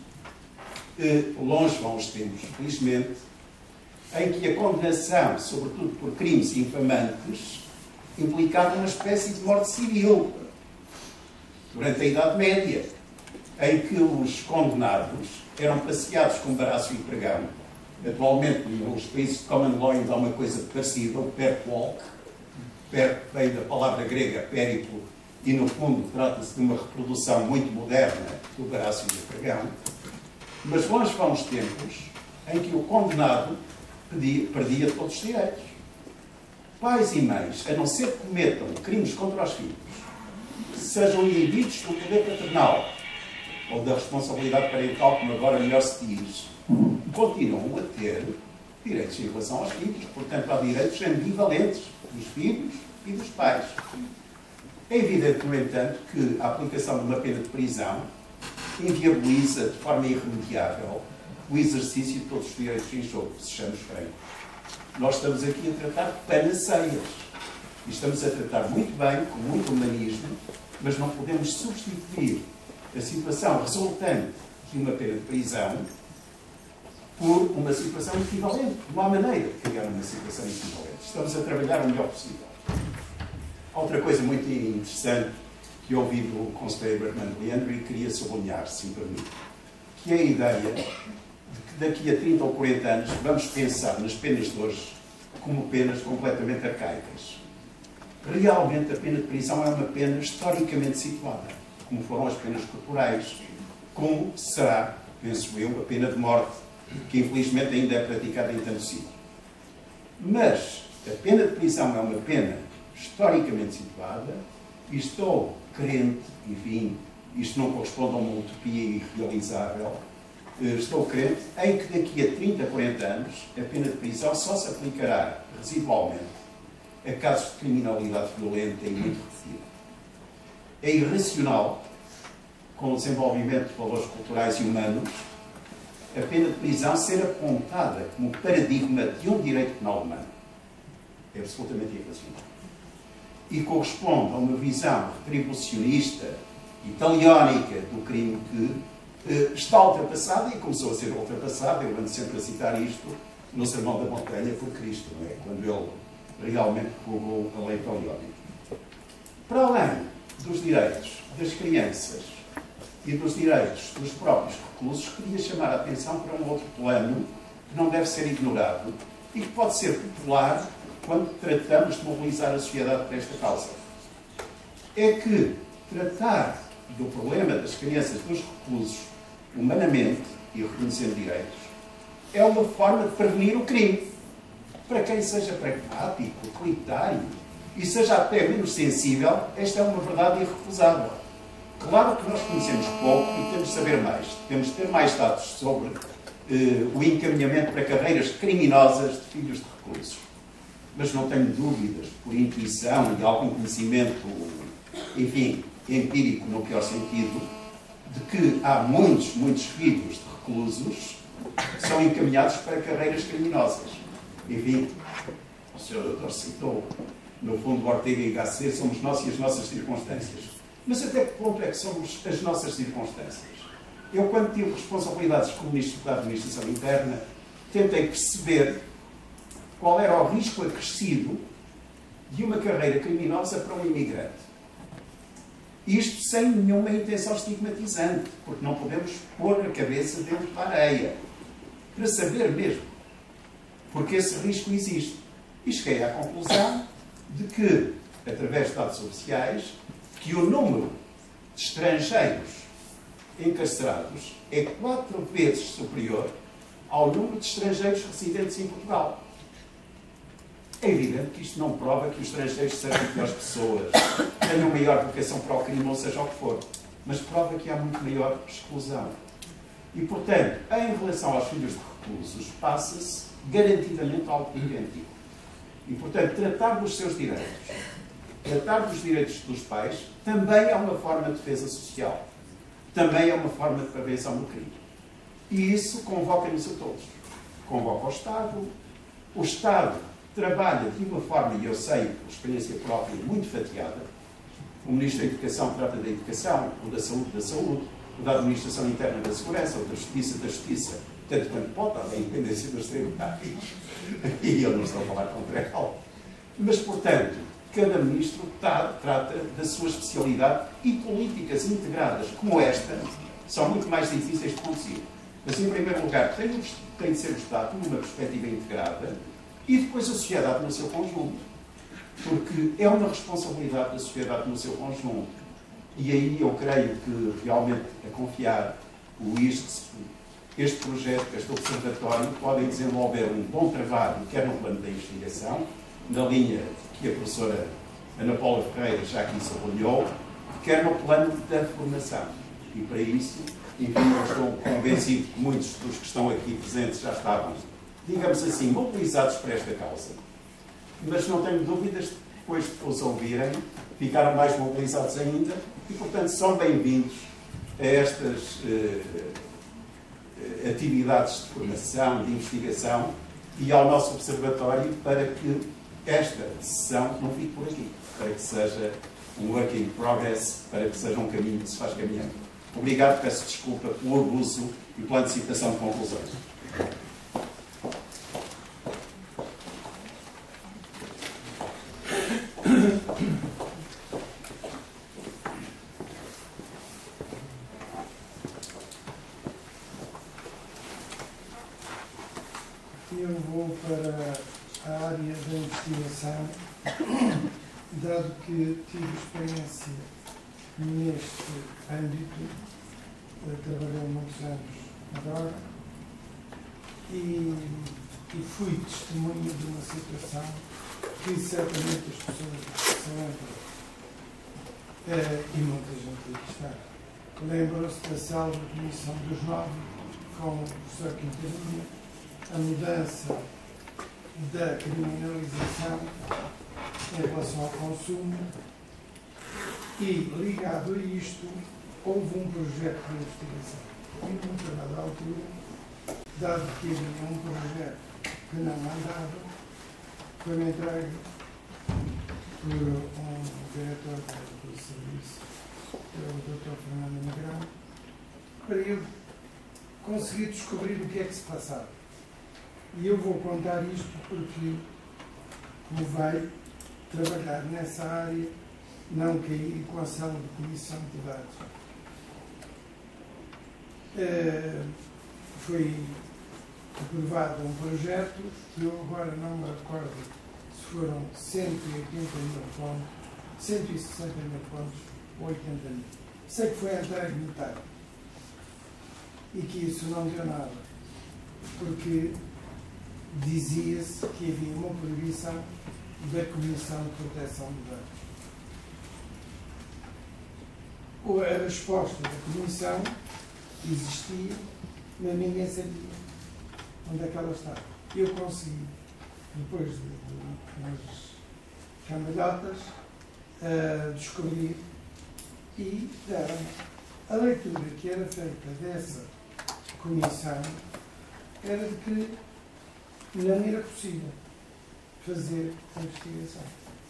Longe vão os tempos, felizmente, em que a condenação, sobretudo por crimes infamantes, implicava uma espécie de morte civil. Durante a Idade Média, em que os condenados eram passeados com embaraço e pregão. Atualmente, nos países de common law ainda há uma coisa parecida, o perp-walk. Perp vem da palavra grega périplo e, no fundo, trata-se de uma reprodução muito moderna do embaraço e do pregão. Mas longe vão os tempos em que o condenado perdia todos os direitos. Pais e mães, a não ser que cometam crimes contra os filhos, sejam inibidos do poder paternal ou da responsabilidade parental, como agora melhor se diz, continuam a ter direitos em relação aos filhos. Portanto, há direitos ambivalentes dos filhos e dos pais. É evidente, no entanto, que a aplicação de uma pena de prisão inviabiliza de forma irremediável o exercício de todos os direitos em jogo, sejamos francos. Nós estamos aqui a tratar de panaceias. E estamos a tratar muito bem, com muito humanismo, mas não podemos substituir a situação resultante de uma pena de prisão por uma situação equivalente. Não há maneira de criar uma situação equivalente. Estamos a trabalhar o melhor possível. Há outra coisa muito interessante que ouvi do conselheiro Armando Leandro e queria sublinhar, se me permite, que é a ideia de que daqui a 30 ou 40 anos vamos pensar nas penas de hoje como penas completamente arcaicas. Realmente a pena de prisão é uma pena historicamente situada, como foram as penas corporais, como será, penso eu, a pena de morte, que infelizmente ainda é praticada em tanto sítio. Mas a pena de prisão é uma pena historicamente situada e estou crente, enfim, isto não corresponde a uma utopia irrealizável, estou crente em que daqui a 30, 40 anos a pena de prisão só se aplicará residualmente a casos de criminalidade violenta e muito repetida. É irracional, com o desenvolvimento de valores culturais e humanos, a pena de prisão ser apontada como paradigma de um direito penal humano. É absolutamente irracional. E corresponde a uma visão retribucionista italiónica do crime que está ultrapassada e começou a ser ultrapassada. Eu ando sempre a citar isto no Sermão da Montanha por Cristo, não é? Quando ele realmente prorrogou a lei italiónica. Para além dos direitos das crianças e dos direitos dos próprios reclusos, queria chamar a atenção para um outro plano que não deve ser ignorado e que pode ser popular quando tratamos de mobilizar a sociedade para esta causa. É que tratar do problema das crianças, dos reclusos, humanamente e reconhecendo direitos, é uma forma de prevenir o crime. Para quem seja pragmático, utilitário e seja até menos sensível, esta é uma verdade irrecusável. Claro que nós conhecemos pouco e temos de saber mais. Temos de ter mais dados sobre o encaminhamento para carreiras criminosas de filhos de reclusos. Mas não tenho dúvidas, por intuição e algum conhecimento, enfim, empírico no pior sentido, de que há muitos filhos de reclusos que são encaminhados para carreiras criminosas. Enfim, o Sr. Doutor citou, no fundo, Ortega y Gasset, somos nós e as nossas circunstâncias. Mas até que ponto é que somos as nossas circunstâncias? Eu, quando tive responsabilidades como Ministro da Administração Interna, tentei perceber qual era o risco acrescido de uma carreira criminosa para um imigrante. Isto sem nenhuma intenção estigmatizante, porque não podemos pôr a cabeça dentro da areia, para saber mesmo, porque esse risco existe. E cheguei à conclusão de que, através de dados oficiais, que o número de estrangeiros encarcerados é 4 vezes superior ao número de estrangeiros residentes em Portugal. É evidente que isto não prova que os estrangeiros sejam piores pessoas, tenham maior vocação para o crime, ou seja o que for, mas prova que há muito maior exclusão. E, portanto, em relação aos filhos de reclusos, passa-se garantidamente algo idêntico. E, portanto, tratar dos seus direitos, tratar dos direitos dos pais, também é uma forma de defesa social. Também é uma forma de prevenção do crime. E isso convoca-nos a todos. Convoca o Estado. O Estado trabalha de uma forma, e eu sei, por experiência própria, muito fatiada. O Ministro da Educação trata da educação, o da saúde, o da Administração Interna da Segurança, o da Justiça, tanto quanto pode, da independência dos tribunais. E eu não estou a falar contra ela. Mas, portanto, cada Ministro trata da sua especialidade e políticas integradas como esta são muito mais difíceis de conseguir. Mas, em primeiro lugar, tem de ser o Estado numa perspectiva integrada e depois a sociedade no seu conjunto. Porque é uma responsabilidade da sociedade no seu conjunto. E aí eu creio que, realmente, a confiar este projeto, este observatório, podem desenvolver um bom trabalho, quer no plano da investigação, na linha que a professora Ana Paula Ferreira já aqui sublinhou, quer no plano da formação. E para isso, enfim, eu estou convencido que muitos dos que estão aqui presentes já estavam, digamos assim, mobilizados para esta causa. Mas não tenho dúvidas que depois de os ouvirem, ficaram mais mobilizados ainda e, portanto, são bem-vindos a estas atividades de formação, de investigação e ao nosso observatório para que esta sessão não fique por aqui, para que seja um work in progress, para que seja um caminho que se faz caminhando. Obrigado, peço desculpa pelo abuso e pela antecipação de conclusões. Eu vou para a área da investigação, dado que tive experiência neste âmbito, trabalhei muitos anos agora e fui testemunha de uma situação que certamente as pessoas se lembram, e muita gente aqui está. Lembram-se da célebre Comissão dos 9, com o professor Quintanilha, a mudança da criminalização em relação ao consumo e, ligado a isto, houve um projeto de investigação. E, numa determinada altura, dado que havia um projeto que não andava, foi-me entregue por um diretor do serviço, o Dr. Fernando Negrão, para eu conseguir descobrir o que é que se passava. E eu vou contar isto porque, como vai trabalhar nessa área, não caí com a sala de comissão de dados. Foi aprovado um projeto que eu agora não me recordo se foram 180 mil pontos, 160 mil pontos ou 80 mil. Sei que foi entregue metade e que isso não deu nada, porque dizia-se que havia uma proibição da Comissão de Proteção de Dados. A resposta da Comissão existia, mas ninguém sabia onde é que ela estava. Eu consegui, depois de umas cambalhotas, descobrir e deram a leitura que era feita dessa comissão era de que não era possível fazer a investigação.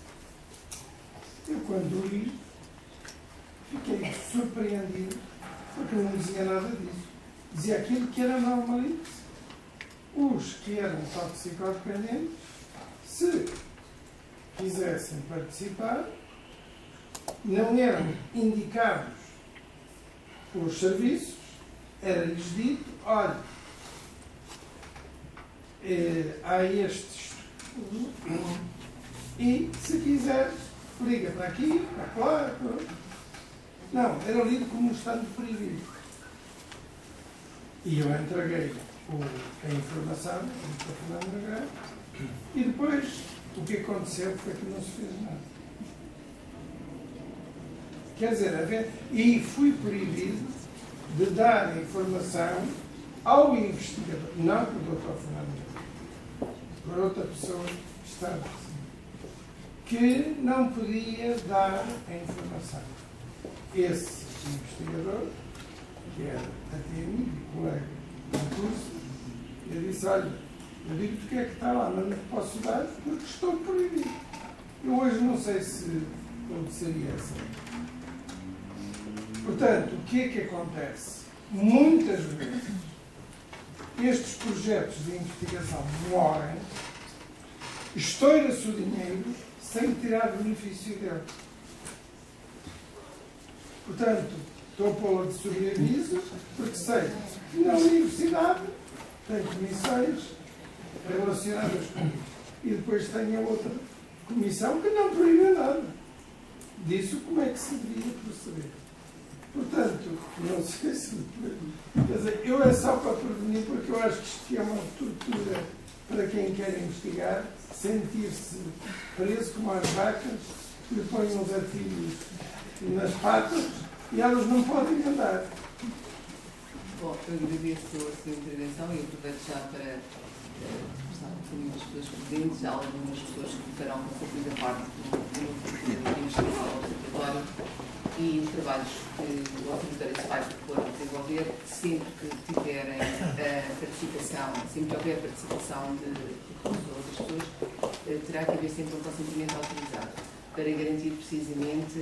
Eu, quando li, fiquei surpreendido, porque não dizia nada disso. Dizia aquilo que era normalíssimo. Os que eram toxicodependentes, se quisessem participar, não eram indicados os serviços, era-lhes dito, olha, há estes e se quiseres, liga para aqui, para lá, para... Não, era lido como estando proibido. E eu entreguei a informação para Fernando Negrão e depois o que aconteceu foi que não se fez nada. Quer dizer, e fui proibido de dar informação ao investigador, não por Dr. Fernando Negrão, por outra pessoa que estava que não podia dar a informação. Esse investigador, que era até amigo e colega do curso, eu disse, olha, eu digo-te o que é que está lá, mas não te posso dar porque estou proibido. Eu hoje não sei se seria assim. Portanto, o que é que acontece? Muitas vezes, estes projetos de investigação morrem, estoura-se o dinheiro sem tirar benefício dele. Portanto, estou a pô-la de sobreaviso, porque sei que na universidade tem comissões relacionadas com isso. E depois tem a outra comissão que não proíbe nada. Disso como é que se devia proceder. Portanto, não sei se... Quer dizer, eu é só para prevenir, porque eu acho que isto é uma tortura para quem quer investigar, sentir-se preso como as vacas, que lhe põem uns artigos nas patas e elas não podem andar. Bom, eu agradeço a sua intervenção e aproveito já para estar com muitas pessoas presentes, já algumas pessoas que farão com certeza parte do investigação ao observatório e os trabalhos que o observatório se vai propor a desenvolver sempre que tiverem participação, sempre que houver participação de outras pessoas, terá que haver sempre um consentimento autorizado para garantir precisamente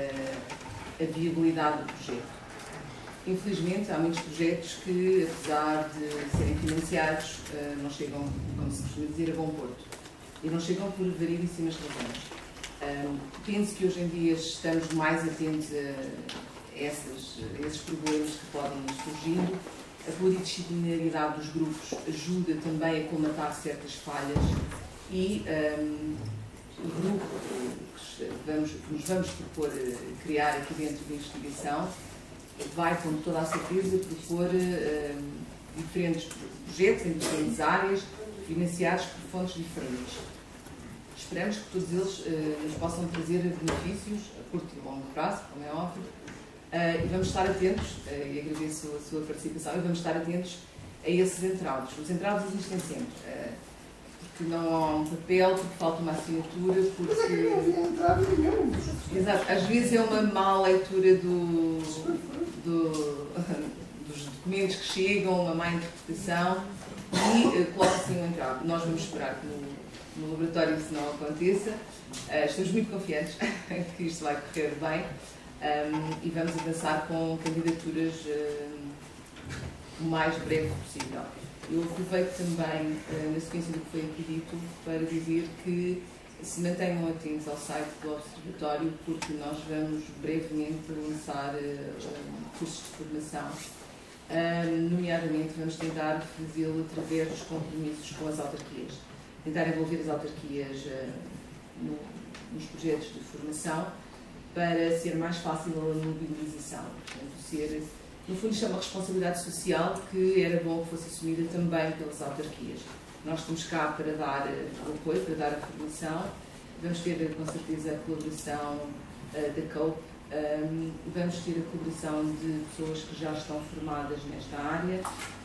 a viabilidade do projeto. Infelizmente, há muitos projetos que, apesar de serem financiados, não chegam, como se costuma dizer, a bom porto. E não chegam por variedíssimas razões. Penso que hoje em dia estamos mais atentos a esses problemas que podem ir surgindo. A pluridisciplinaridade dos grupos ajuda também a colmatar certas falhas e o grupo que nos vamos propor criar aqui dentro da investigação vai, com toda a certeza, propor diferentes projetos em diferentes áreas, financiados por fontes diferentes. Esperamos que todos eles nos possam trazer benefícios a curto e longo prazo, como é óbvio, e vamos estar atentos, e agradeço a sua participação, e vamos estar atentos a esses entrados. Os entrados existem sempre, porque não há um papel, porque falta uma assinatura, porque... Mas é que não havia entrado nenhum. Exato, às vezes é uma má leitura dos documentos que chegam, uma má interpretação e coloca-se um entrave. Nós vamos esperar que no laboratório isso não aconteça. Estamos muito confiantes que isto vai correr bem e vamos avançar com candidaturas o mais breve possível. Eu aproveito também, na sequência do que foi aqui dito, para dizer que se mantenham atentos ao site do Observatório, porque nós vamos brevemente lançar cursos de formação. Nomeadamente, vamos tentar fazê-lo através dos compromissos com as autarquias. Tentar envolver as autarquias nos projetos de formação para ser mais fácil a mobilização. Portanto, no fundo, isto é uma responsabilidade social que era bom que fosse assumida também pelas autarquias. Nós estamos cá para dar o apoio, para dar a formação. Vamos ter, com certeza, a colaboração da COPE. Vamos ter a colaboração de pessoas que já estão formadas nesta área,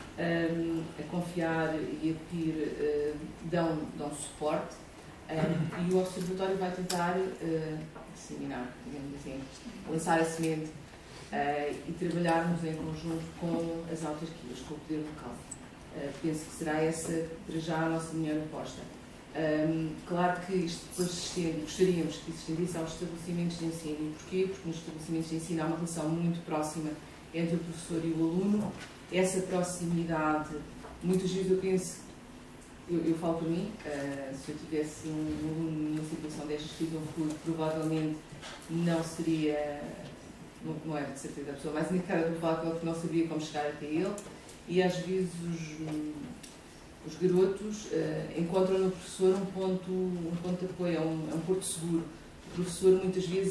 a confiar e a pedir, dão suporte, e o Observatório vai tentar disseminar, digamos assim, lançar a semente e trabalharmos em conjunto com as autarquias, com o poder local. Penso que será essa, para já, a nossa melhor aposta. Claro que isto depois se estende, gostaríamos que se estendesse aos estabelecimentos de ensino. E porquê? Porque nos estabelecimentos de ensino há uma relação muito próxima entre o professor e o aluno. Essa proximidade, muitas vezes eu penso, eu falo por mim, se eu tivesse um aluno numa situação destas, provavelmente não seria, não é de certeza a pessoa mais indicada, provável que não sabia como chegar até ele. E às vezes os garotos encontram no professor um ponto de apoio, é um porto seguro. O professor muitas vezes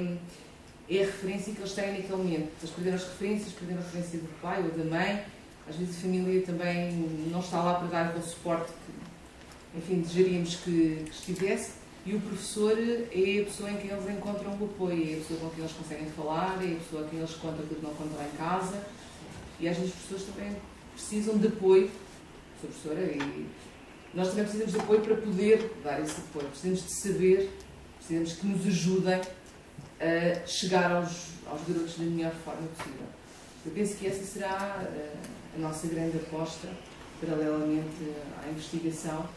é a referência que eles têm naquele momento. Eles perderam as referências, perderam a referência do pai ou da mãe. Às vezes a família também não está lá para dar aquele suporte que, enfim, desejaríamos que estivesse. E o professor é a pessoa em quem eles encontram o apoio, é a pessoa com quem eles conseguem falar, é a pessoa a quem eles contam aquilo que não contam lá em casa. E às vezes as pessoas também precisam de apoio. Sou professora e nós também precisamos de apoio para poder dar esse apoio. Precisamos de saber, precisamos que nos ajudem a chegar aos garotos da melhor forma possível. Eu penso que essa será a nossa grande aposta, paralelamente à investigação.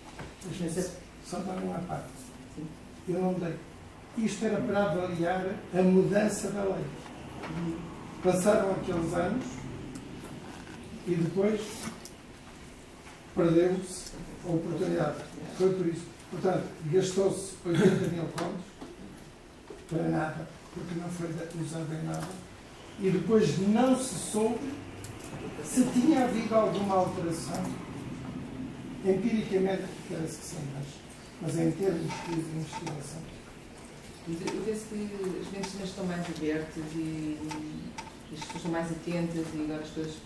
Só dar uma parte. Eu não dei. Isto era para avaliar a mudança da lei. Passaram aqueles anos e depois perdeu-se a oportunidade. Foi por isso. Portanto, gastou-se 80 mil contos para nada, porque não foi usado em nada. E depois não se soube se tinha havido alguma alteração. Empiricamente, parece que sim, mas em termos de investigação. Eu penso que as mentes estão mais abertas e as pessoas estão mais atentas e agora as coisas.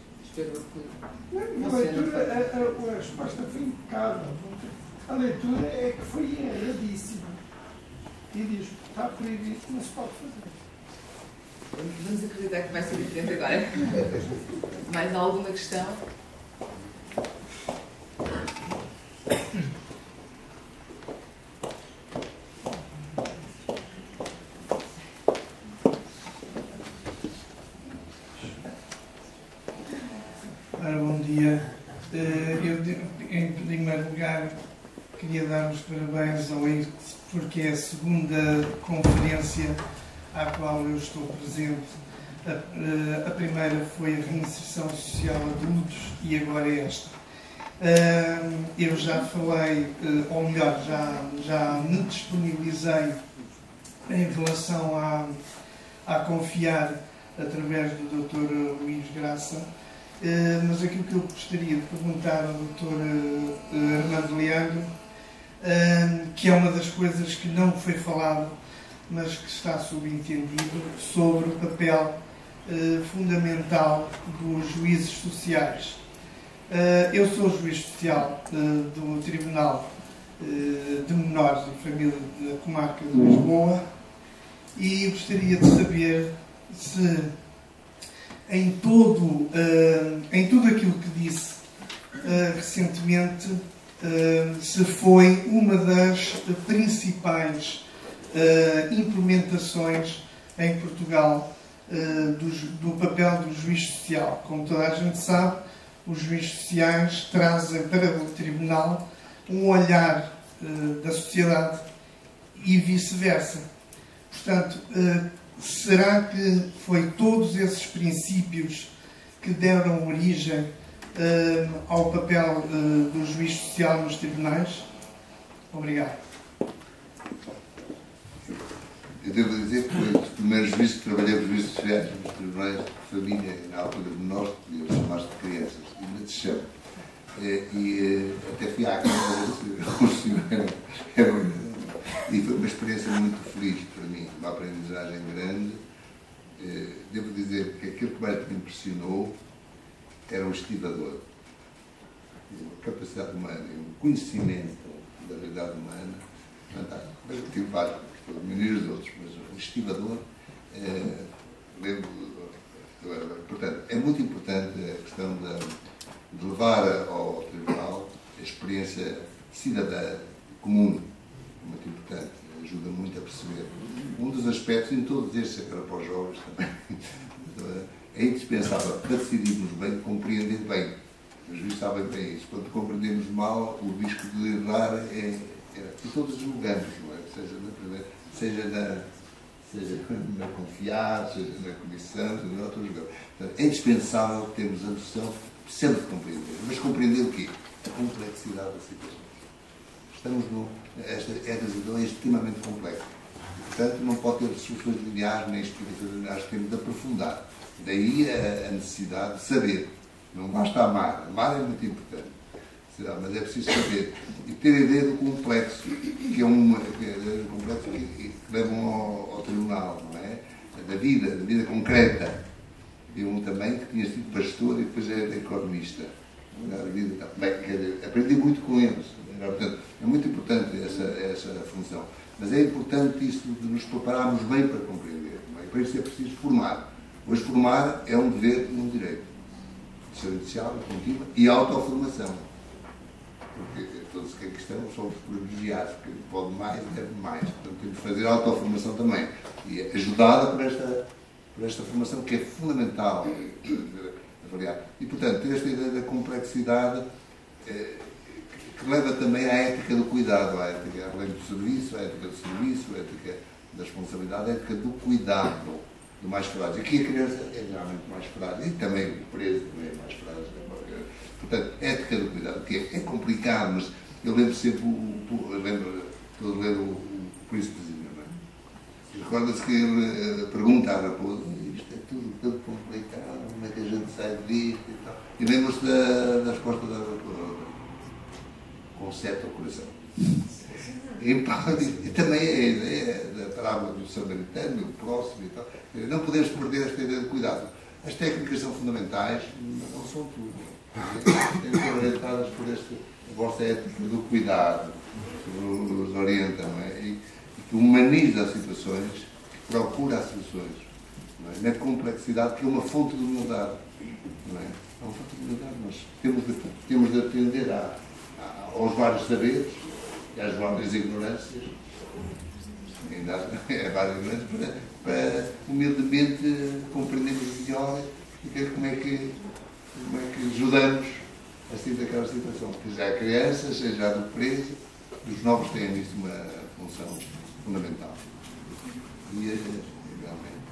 A leitura, a resposta foi impecável. A leitura é que foi erradíssima. E diz, está proibido, não se pode fazer. Vamos acreditar que vai ser diferente agora. Mais alguma questão? Bom dia. Eu, em primeiro lugar, queria dar os parabéns ao IRC, porque é a segunda conferência à qual eu estou presente. A primeira foi a reinserção social adultos e agora é esta. Eu já falei, ou melhor, já me disponibilizei em relação a confiar através do Dr. Luís Graça. Mas aquilo que eu gostaria de perguntar ao Dr. Armando Leandro, que é uma das coisas que não foi falado, mas que está subentendido, sobre o papel fundamental dos juízes sociais. Eu sou juiz social do Tribunal de Menores e Família da Comarca de Lisboa e gostaria de saber se em tudo aquilo que disse recentemente, se foi uma das principais implementações em Portugal do papel do juiz social. Como toda a gente sabe, os juízes sociais trazem para o Tribunal um olhar da sociedade e vice-versa. Portanto, será que foi todos esses princípios que deram origem ao papel do juiz social nos tribunais? Obrigado. Eu devo dizer que foi um dos primeiros juízes que trabalhei os juízes sociais nos tribunais de família, na altura de menores, que podíamos chamar-se de crianças, e ainda se chama. E até fui à Câmara, os senhores eram. E foi uma experiência muito feliz para mim, uma aprendizagem grande. Devo dizer que aquilo que mais me impressionou era o estivador. uma capacidade humana e um conhecimento da realidade humana fantástico. Eu tive vários, estou a diminuir os outros, mas o estivador, portanto, é muito importante a questão de levar ao tribunal a experiência cidadã comum, muito importante, ajuda muito a perceber. Um dos aspectos, em todos estes, agora para os jovens também, é indispensável para decidirmos bem, compreender bem. Os juízes sabem bem isso. Quando compreendemos mal, o risco de errar é e todos julgamos, não é? Seja na confiar, seja na comissão, seja na outra julgamos. É indispensável termos a noção sempre de compreender. Mas compreender o quê? A complexidade da situação. Esta situação é extremamente complexa. Portanto, não pode ter soluções lineares nem explicações lineares, temos de aprofundar. Daí a necessidade de saber. Não basta amar. Amar é muito importante. Mas é preciso saber. E ter a ideia do complexo, que é complexo que levam ao tribunal, não é? Da vida concreta. E um também que tinha sido pastor e depois era economista. Aprendi muito com eles. Portanto, é muito importante essa função. Mas é importante isso de nos prepararmos bem para compreender. Não é? Para isso é preciso formar. Hoje formar é um dever e um direito. Formação inicial, contínua e autoformação. Porque todos que aqui estamos somos privilegiados, porque pode mais, deve mais. Portanto, temos de fazer autoformação também. E ajudada por esta formação que é fundamental avaliar. E, portanto, ter esta ideia da complexidade que leva também à ética do cuidado, à ética além do serviço, à ética do serviço, à ética da responsabilidade, à ética do cuidado do mais frágil. Aqui a criança é geralmente mais frágil e também o preso também é mais frágil. Portanto, ética do cuidado, que é complicado, mas eu lembro sempre, estou a ler o Príncipezinho, não é? Recorda-se que ele pergunta à raposa, isto é tudo tão complicado, como é que a gente sai disto e tal. E lembro-se da resposta da raposa, conserta o coração. E também é a ideia da parábola do samaritano, do próximo e tal. Não podemos perder esta ideia de cuidado. As técnicas são fundamentais, mas não são tudo. Têm que ser orientadas por a vossa ética do cuidado, que nos orienta, não é? E que humaniza as situações, que procura as soluções, não é? Na complexidade, que é uma fonte de humildade, não é? É uma fonte de humildade, nós temos de atender aos vários saberes e às várias ignorâncias, ainda há várias ignorâncias, para humildemente compreendermos melhor e ver como é que ajudamos a sair daquela situação. Seja a criança, seja a do preso, os novos têm nisso uma função fundamental. E realmente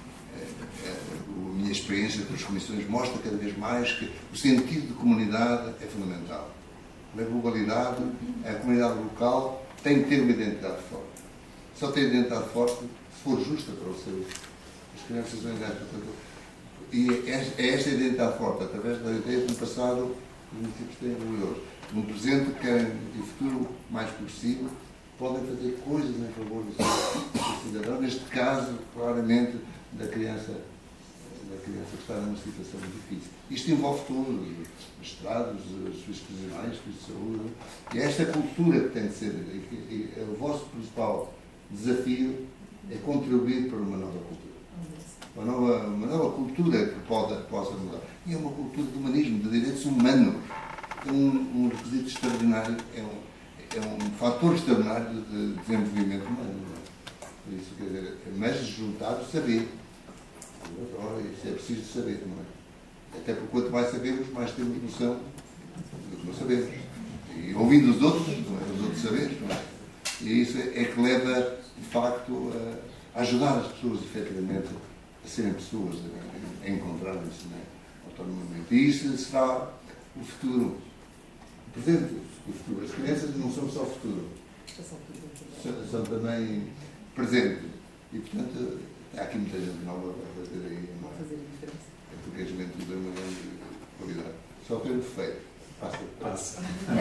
a minha experiência com as comissões mostra cada vez mais que o sentido de comunidade é fundamental. Na globalidade, a comunidade local tem que ter uma identidade forte. Só tem identidade forte se for justa para o seu. As crianças são identidade. E é esta identidade forte, através da ideia de um passado que os municípios têm orgulhoso. Num presente que querem e futuro mais progressivo, podem fazer coisas em favor do seu cidadão, neste caso, claramente, da criança que está numa situação difícil. Isto envolve tudo, os estrados, os serviços prisionais, os serviços de saúde, e esta cultura que tem de ser, e o vosso principal desafio é contribuir para uma nova cultura. Uma nova cultura que possa mudar. E é uma cultura de humanismo, de direitos humanos. É um requisito extraordinário, é um fator extraordinário de desenvolvimento humano. Por isso, quer dizer, mas juntado saber. Isso é preciso saber, não é? Até porque quanto mais sabemos, mais temos noção do que não sabemos. E ouvindo os outros, não é? Os outros saberes, não é? E isso é que leva, de facto, a ajudar as pessoas, efetivamente, a serem pessoas, a encontrarem-se, não é? Autonomamente. E isso será o futuro. O presente, o futuro. As crianças não são só o futuro. São também presente. E, portanto, há aqui muita gente nova para fazer aí. É porque a juventude é uma grande qualidade. Só tem um defeito. Passa.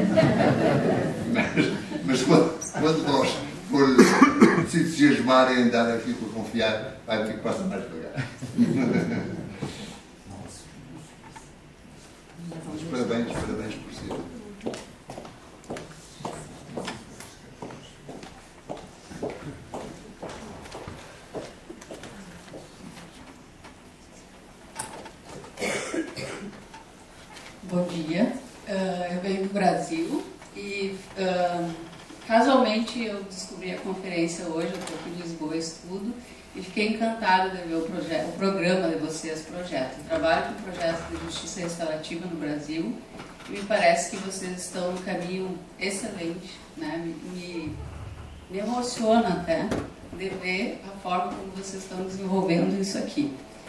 Mas quando nós for se entusiasmarem em dar aqui para confiar, vai ver que passa mais devagar. Mas parabéns por si. Bom dia, eu venho do Brasil e casualmente eu descobri a conferência hoje, eu estou aqui em Lisboa, estudo, e fiquei encantada de ver o programa de vocês, projeto. Eu trabalho com projetos de justiça restaurativa no Brasil e me parece que vocês estão no caminho excelente, né? Me emociona até de ver a forma como vocês estão desenvolvendo isso aqui.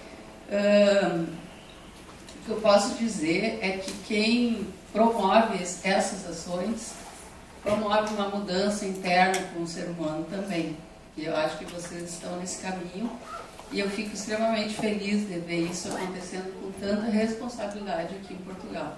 O que eu posso dizer é que quem promove essas ações promove uma mudança interna com o ser humano também. E eu acho que vocês estão nesse caminho e eu fico extremamente feliz de ver isso acontecendo com tanta responsabilidade aqui em Portugal.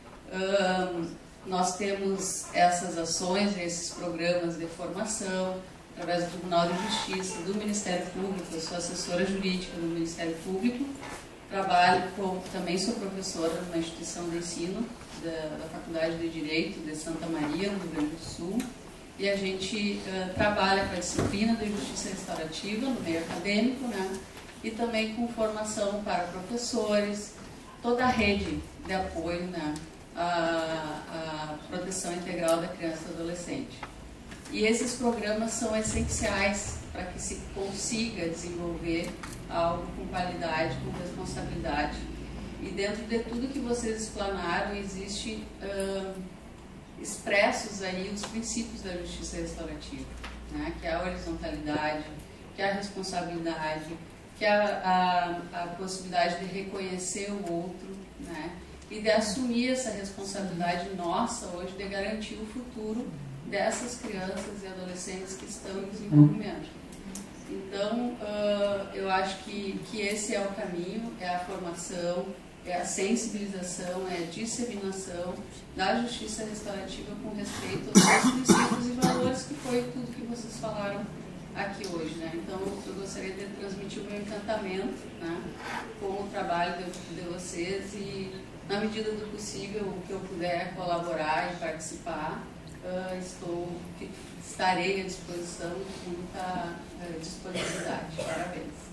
Nós temos essas ações, esses programas de formação, através do Tribunal de Justiça, do Ministério Público. Eu sou assessora jurídica do Ministério Público, também sou professora numa instituição de ensino da Faculdade de Direito de Santa Maria, no Rio Grande do Sul, e a gente trabalha com a disciplina de justiça restaurativa no meio acadêmico, né? E também com formação para professores, toda a rede de apoio, né? A proteção integral da criança e do adolescente. E esses programas são essenciais para que se consiga desenvolver algo com qualidade, com responsabilidade. E dentro de tudo que vocês explanaram, existe expressos aí os princípios da justiça restaurativa, né? Que é a horizontalidade, que é a responsabilidade, que é a possibilidade de reconhecer o outro, né? E de assumir essa responsabilidade nossa hoje de garantir o futuro dessas crianças e adolescentes que estão em desenvolvimento. Então, eu acho que esse é o caminho, é a formação, é a sensibilização, é a disseminação da justiça restaurativa com respeito aos seus princípios e valores, que foi tudo que vocês falaram aqui hoje, né? Então, eu gostaria de transmitir o meu encantamento, né, com o trabalho de vocês e, na medida do possível, o que eu puder colaborar e participar, estarei à disposição com muita disponibilidade. Parabéns.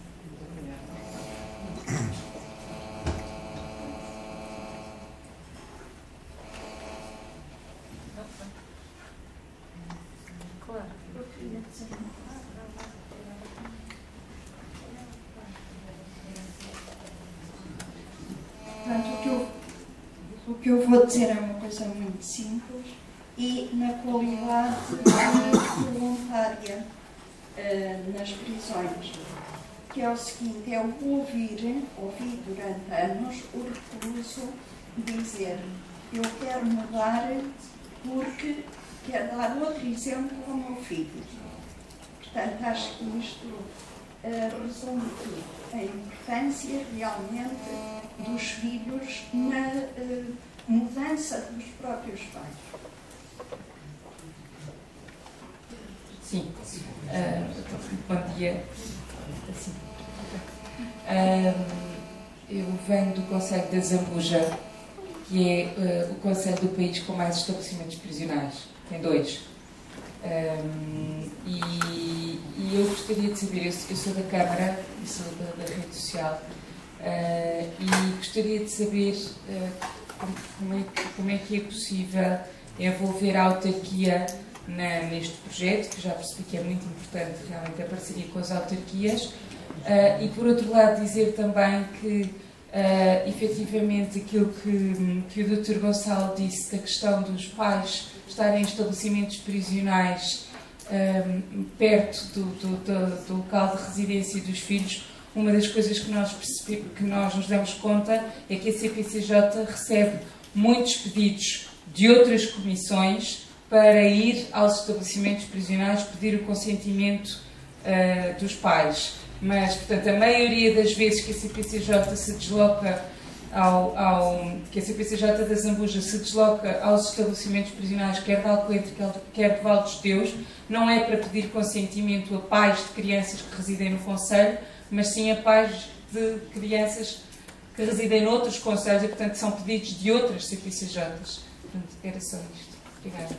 Portanto, o que eu vou dizer é uma coisa muito simples e na qualidade de voluntária nas prisões, que é o seguinte: é o ouvi durante anos o recluso dizer: eu quero mudar porque quero dar outro exemplo ao meu filho. Portanto, acho que isto resume tudo, a importância realmente dos filhos na mudança dos próprios pais. Sim. Bom dia. Eu venho do Conselho da Zambuja, que é o conselho do país com mais estabelecimentos prisionais. Tem 2. E eu gostaria de saber, eu sou da Câmara e sou da rede social, e gostaria de saber como é que é possível envolver a autarquia neste projeto, que já percebi que é muito importante realmente a parceria com as autarquias, e por outro lado dizer também que efetivamente aquilo que o Dr. Gonçalo disse da questão dos pais estarem em estabelecimentos prisionais perto do local de residência dos filhos, uma das coisas que nós nos damos conta é que a CPCJ recebe muitos pedidos de outras comissões para ir aos estabelecimentos prisionais pedir o consentimento dos pais. Mas, portanto, a maioria das vezes que a CPCJ se desloca que a CPCJ da Zambuja se desloca aos estabelecimentos prisionais, quer de Alcoentre, quer de Val dos Teus, não é para pedir consentimento a pais de crianças que residem no concelho, mas sim a pais de crianças que residem noutros concelhos e, portanto, são pedidos de outras CPCJs. Portanto, era só isto. Obrigada.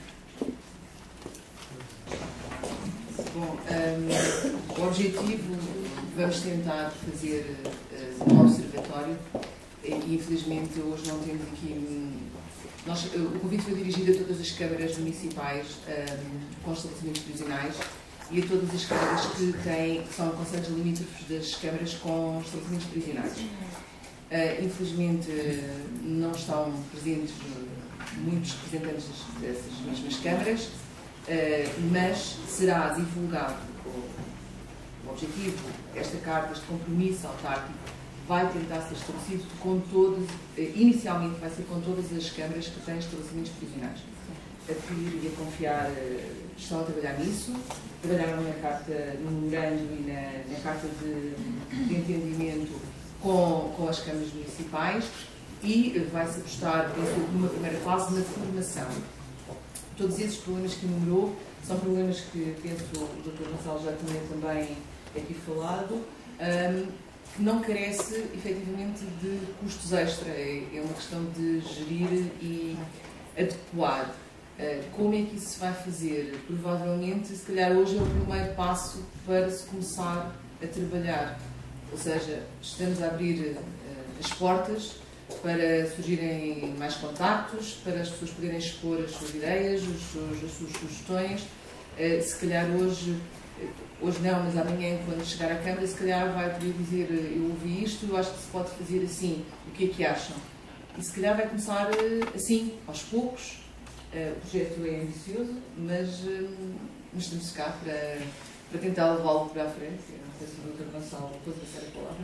Bom, o objetivo, vamos tentar fazer um observatório e infelizmente hoje não temos aqui. O convite foi dirigido a todas as câmaras municipais com estabelecimentos prisionais e a todas as câmaras que são concelhos limítrofes das câmaras com estabelecimentos prisionais. Infelizmente não estão presentes muitos representantes dessas mesmas câmaras, mas será divulgado o objetivo, esta carta, este compromisso autárquico vai tentar ser estabelecido com todas, inicialmente vai ser com todas as câmaras que têm estabelecimentos prisionais. A pedir e a confiar, estão a trabalhar nisso, trabalharam na carta, no memorando e na carta de entendimento com as câmaras municipais e vai-se apostar, penso, numa primeira fase, na formação. Todos esses problemas que enumerou são problemas que, penso, o Dr. Gonçalo já tinha também aqui falado, que não carece, efetivamente, de custos extra. É uma questão de gerir e adequar. Como é que isso se vai fazer? Provavelmente, se calhar hoje é o primeiro passo para se começar a trabalhar. Ou seja, estamos a abrir as portas para surgirem mais contactos, para as pessoas poderem expor as suas ideias, as suas sugestões. Se calhar hoje não, mas amanhã, quando chegar à Câmara, se calhar vai poder dizer: eu ouvi isto, eu acho que se pode fazer assim, o que é que acham? E se calhar vai começar assim, aos poucos. O projeto é ambicioso, mas estamos cá para tentar levá-lo para a frente. Eu não sei se o Dr. Gonçalo pode passar a palavra.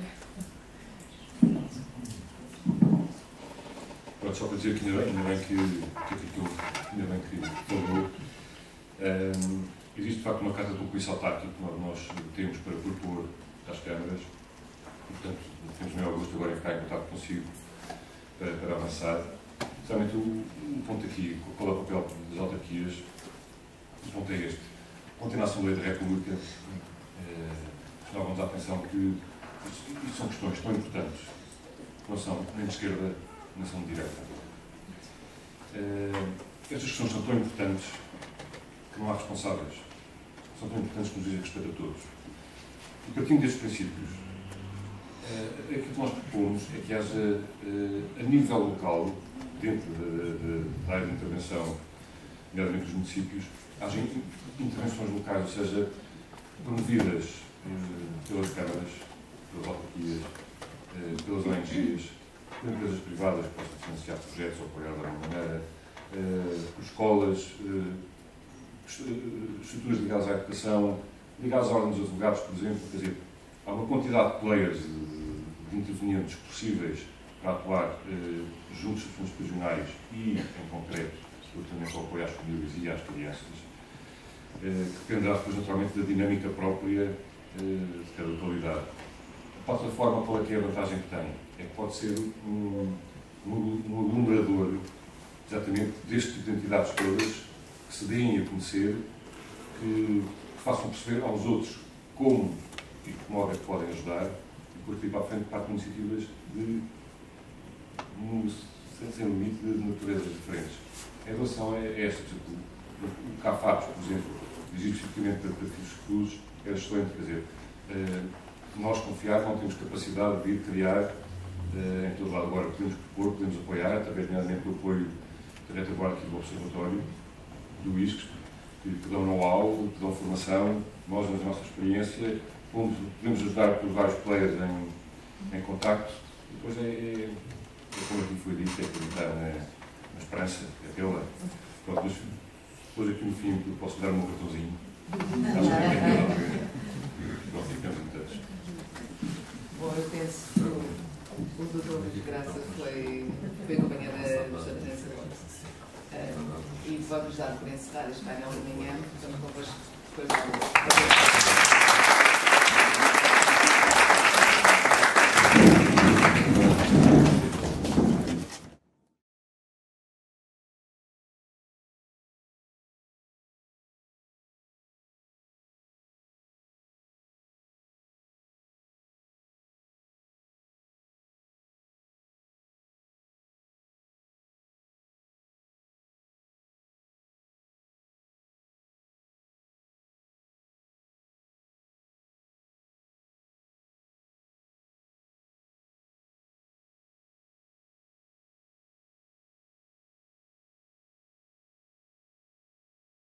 Pronto, só para dizer que ainda bem que falou. Existe de facto uma carta de compromisso autárquico que nós temos para propor às câmaras e, portanto, temos o meu gosto agora em ficar em contato consigo para avançar. Realmente o ponto aqui, qual é o papel das autarquias, o ponto é este. Ontem na Assembleia da República chamávamos a atenção que isto são questões tão importantes, que não são nem de esquerda, nem são de direita. Estas questões são tão importantes que não há responsáveis. São tão importantes que nos dizem respeito a todos. E partindo destes princípios, aquilo que nós propomos é que haja, a nível local, dentro da área de intervenção, nomeadamente dos municípios, haja intervenções locais, ou seja, promovidas pelas câmaras, pelas autarquias, pelas ONGs, por empresas privadas que possam financiar projetos ou apoiar de alguma maneira, por escolas, estruturas ligadas à educação, ligadas à ordem dos advogados, por exemplo. Quer dizer, há uma quantidade de players, de intervenientes possíveis para atuar juntos dos fundos prisionais e, em concreto, relativamente ao apoio às famílias e às crianças, que dependerá depois, naturalmente, da dinâmica própria de cada localidade. A plataforma, qual é que é a vantagem que tem? É que pode ser um aglomerador, exatamente, deste tipo de entidades todas, que se deem a conhecer, que façam perceber aos outros como e que modo é que podem ajudar, e por aqui para a frente partem iniciativas sem limite de naturezas diferentes. Em relação a esta, o CAFAPES, por exemplo, dirigido especificamente para Filhos Cruz, é excelente. Quer dizer, nós confiar, não temos capacidade de ir criar em todo lado. Agora podemos propor, podemos apoiar, através nomeadamente do apoio direto agora aqui do Observatório, do ISCS, que dão know-how, que dão formação. Nós, na nossa experiência, podemos ajudar por vários players em contacto. E depois como aqui foi dito, é acreditar na esperança, é tê-la. Pronto, depois aqui no fim eu posso dar um cartãozinho. Acho que é tê-la. Pronto, ficamos encantados. Bom, eu penso que o Dr. Luís Graça foi acompanhado bastante nessa hora. E vamos dar por encerrar este painel de manhã. Estamos convosco depois do almoço.